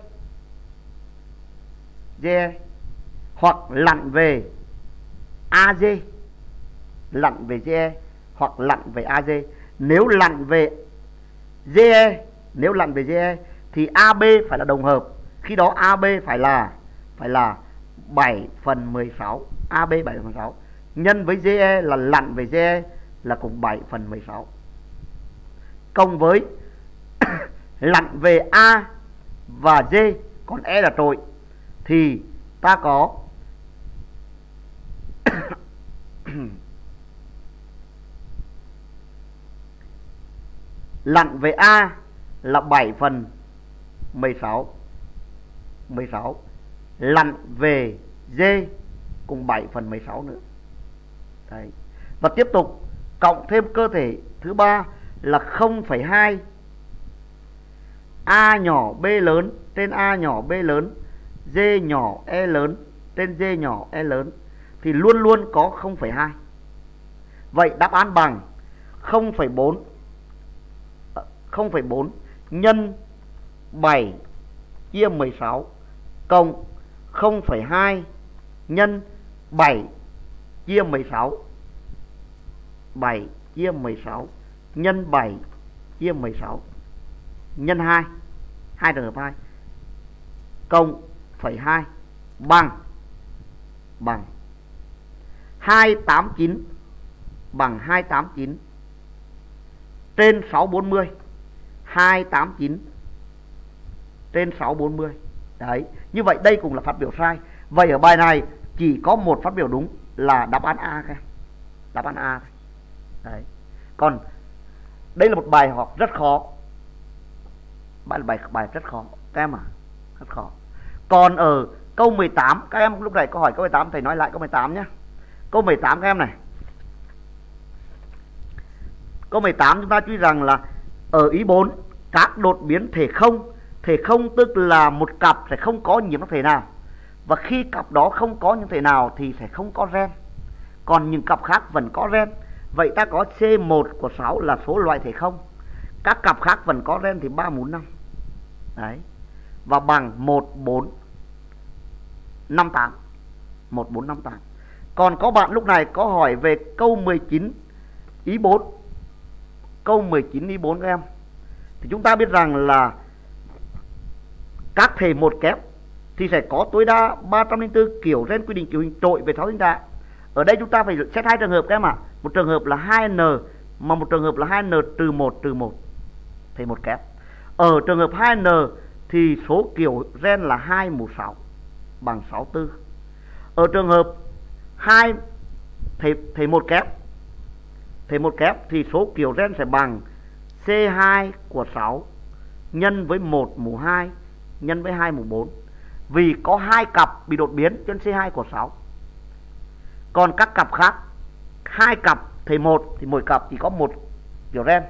Speaker 1: GE hoặc lặn về AG, lặn về GE hoặc lặn về AG. Nếu lặn về GE, nếu lặn về GE thì a bê phải là đồng hợp. Khi đó a bê phải là phải là bảy phần mười sáu, a bê bảy phần mười sáu nhân với GE là lặn về GE là cùng bảy phần mười sáu. Cộng với lặn về A và G, còn E là trội, thì ta có lặn về A là bảy phần mười sáu, mười sáu, lặn về G cùng bảy phần mười sáu nữa. Đấy. Và tiếp tục cộng thêm cơ thể thứ ba là không phẩy hai A nhỏ B lớn trên A nhỏ B lớn, G nhỏ E lớn trên G nhỏ E lớn, thì luôn luôn có không phẩy hai. Vậy đáp án bằng không phẩy bốn không phẩy bốn nhân bảy chia mười sáu cộng không phẩy hai nhân bảy chia mười sáu, bảy chia mười sáu nhân bảy chia mười sáu nhân hai, hai trường hợp hai, cộng phẩy hai bằng bằng hai trăm tám mươi chín, bằng hai trăm tám mươi chín trên sáu trăm bốn mươi, hai trăm tám mươi chín trên sáu trăm bốn mươi. Đấy, như vậy đây cũng là phát biểu sai. Vậy ở bài này chỉ có một phát biểu đúng là đáp án A các em. Đáp án A. Đấy. Còn đây là một bài học rất khó. Bài bài bài rất khó các em à, rất khó. Còn ở câu mười tám, các em lúc này câu hỏi câu mười tám, thầy nói lại câu mười tám nhé. Câu mười tám các em này. Câu mười tám chúng ta chú ý rằng là ở ý bốn, các đột biến thể không, thể không tức là một cặp sẽ không có nhiễm sắc thể nào, và khi cặp đó không có những thể nào thì sẽ không có gen, còn những cặp khác vẫn có gen. Vậy ta có C một của sáu là số loại thể không, các cặp khác vẫn có gen thì ba, bốn, năm. Đấy. Và bằng một, bốn, năm, tám. một, bốn, năm, tám. Còn có bạn lúc này có hỏi về câu mười chín ý bốn. Câu mười chín ý bốn các em. Thì chúng ta biết rằng là các thể một kép thì sẽ có tối đa ba trăm lẻ bốn kiểu gen quy định kiểu hình trội về sáu sinh trạng. Ở đây chúng ta phải xét hai trường hợp các em ạ. À. Một trường hợp là hai N mà một trường hợp là hai N trừ một trừ một, thể một kép. Ở trường hợp hai N thì số kiểu gen là hai mũ sáu bằng sáu mươi tư. Ở trường hợp hai thể, thể một kép thầy một kép thì số kiểu gen sẽ bằng C hai của sáu nhân với một mũ hai nhân với hai mũ bốn. Vì có hai cặp bị đột biến cho nên C hai của sáu. Còn các cặp khác, hai cặp thầy một thì mỗi cặp chỉ có một kiểu gen.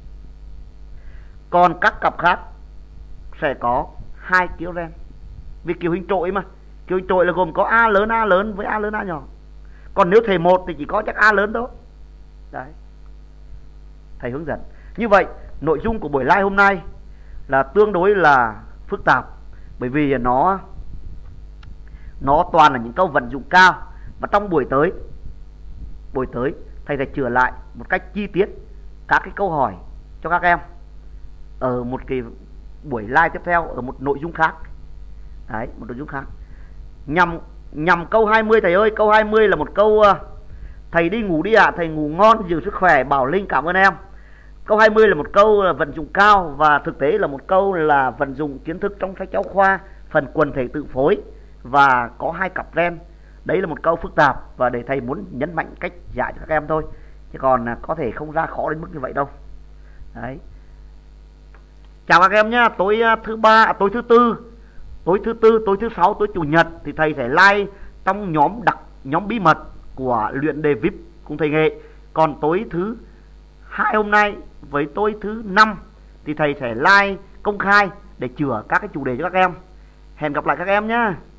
Speaker 1: Còn các cặp khác sẽ có hai kiểu gen. Vì kiểu hình trội mà, kiểu hình trội là gồm có A lớn A lớn với A lớn A nhỏ. Còn nếu thầy một thì chỉ có chắc A lớn thôi. Đấy, thầy hướng dẫn. Như vậy nội dung của buổi live hôm nay là tương đối là phức tạp, bởi vì nó nó toàn là những câu vận dụng cao. Và trong buổi tới buổi tới thầy sẽ chữa lại một cách chi tiết các cái câu hỏi cho các em ở một cái buổi live tiếp theo, ở một nội dung khác. Đấy, một nội dung khác. Nhằm nhằm câu hai mươi thầy ơi, câu hai mươi là một câu thầy đi ngủ đi ạ, à, thầy ngủ ngon giữ sức khỏe, Bảo Linh cảm ơn em. Câu hai mươi là một câu là vận dụng cao, và thực tế là một câu là vận dụng kiến thức trong sách giáo khoa phần quần thể tự phối và có hai cặp gen. Đấy là một câu phức tạp và để thầy muốn nhấn mạnh cách dạy cho các em thôi, chứ còn có thể không ra khó đến mức như vậy đâu. Đấy, chào các em nhé. Tối thứ ba, tối thứ tư, tối thứ tư, tối thứ sáu, tối chủ nhật thì thầy sẽ live trong nhóm đặc nhóm bí mật của luyện đề vê i pê cùng thầy Nghệ. Còn tối thứ hai hôm nay với tối thứ năm thì thầy sẽ live công khai để chữa các cái chủ đề cho các em. Hẹn gặp lại các em nhé.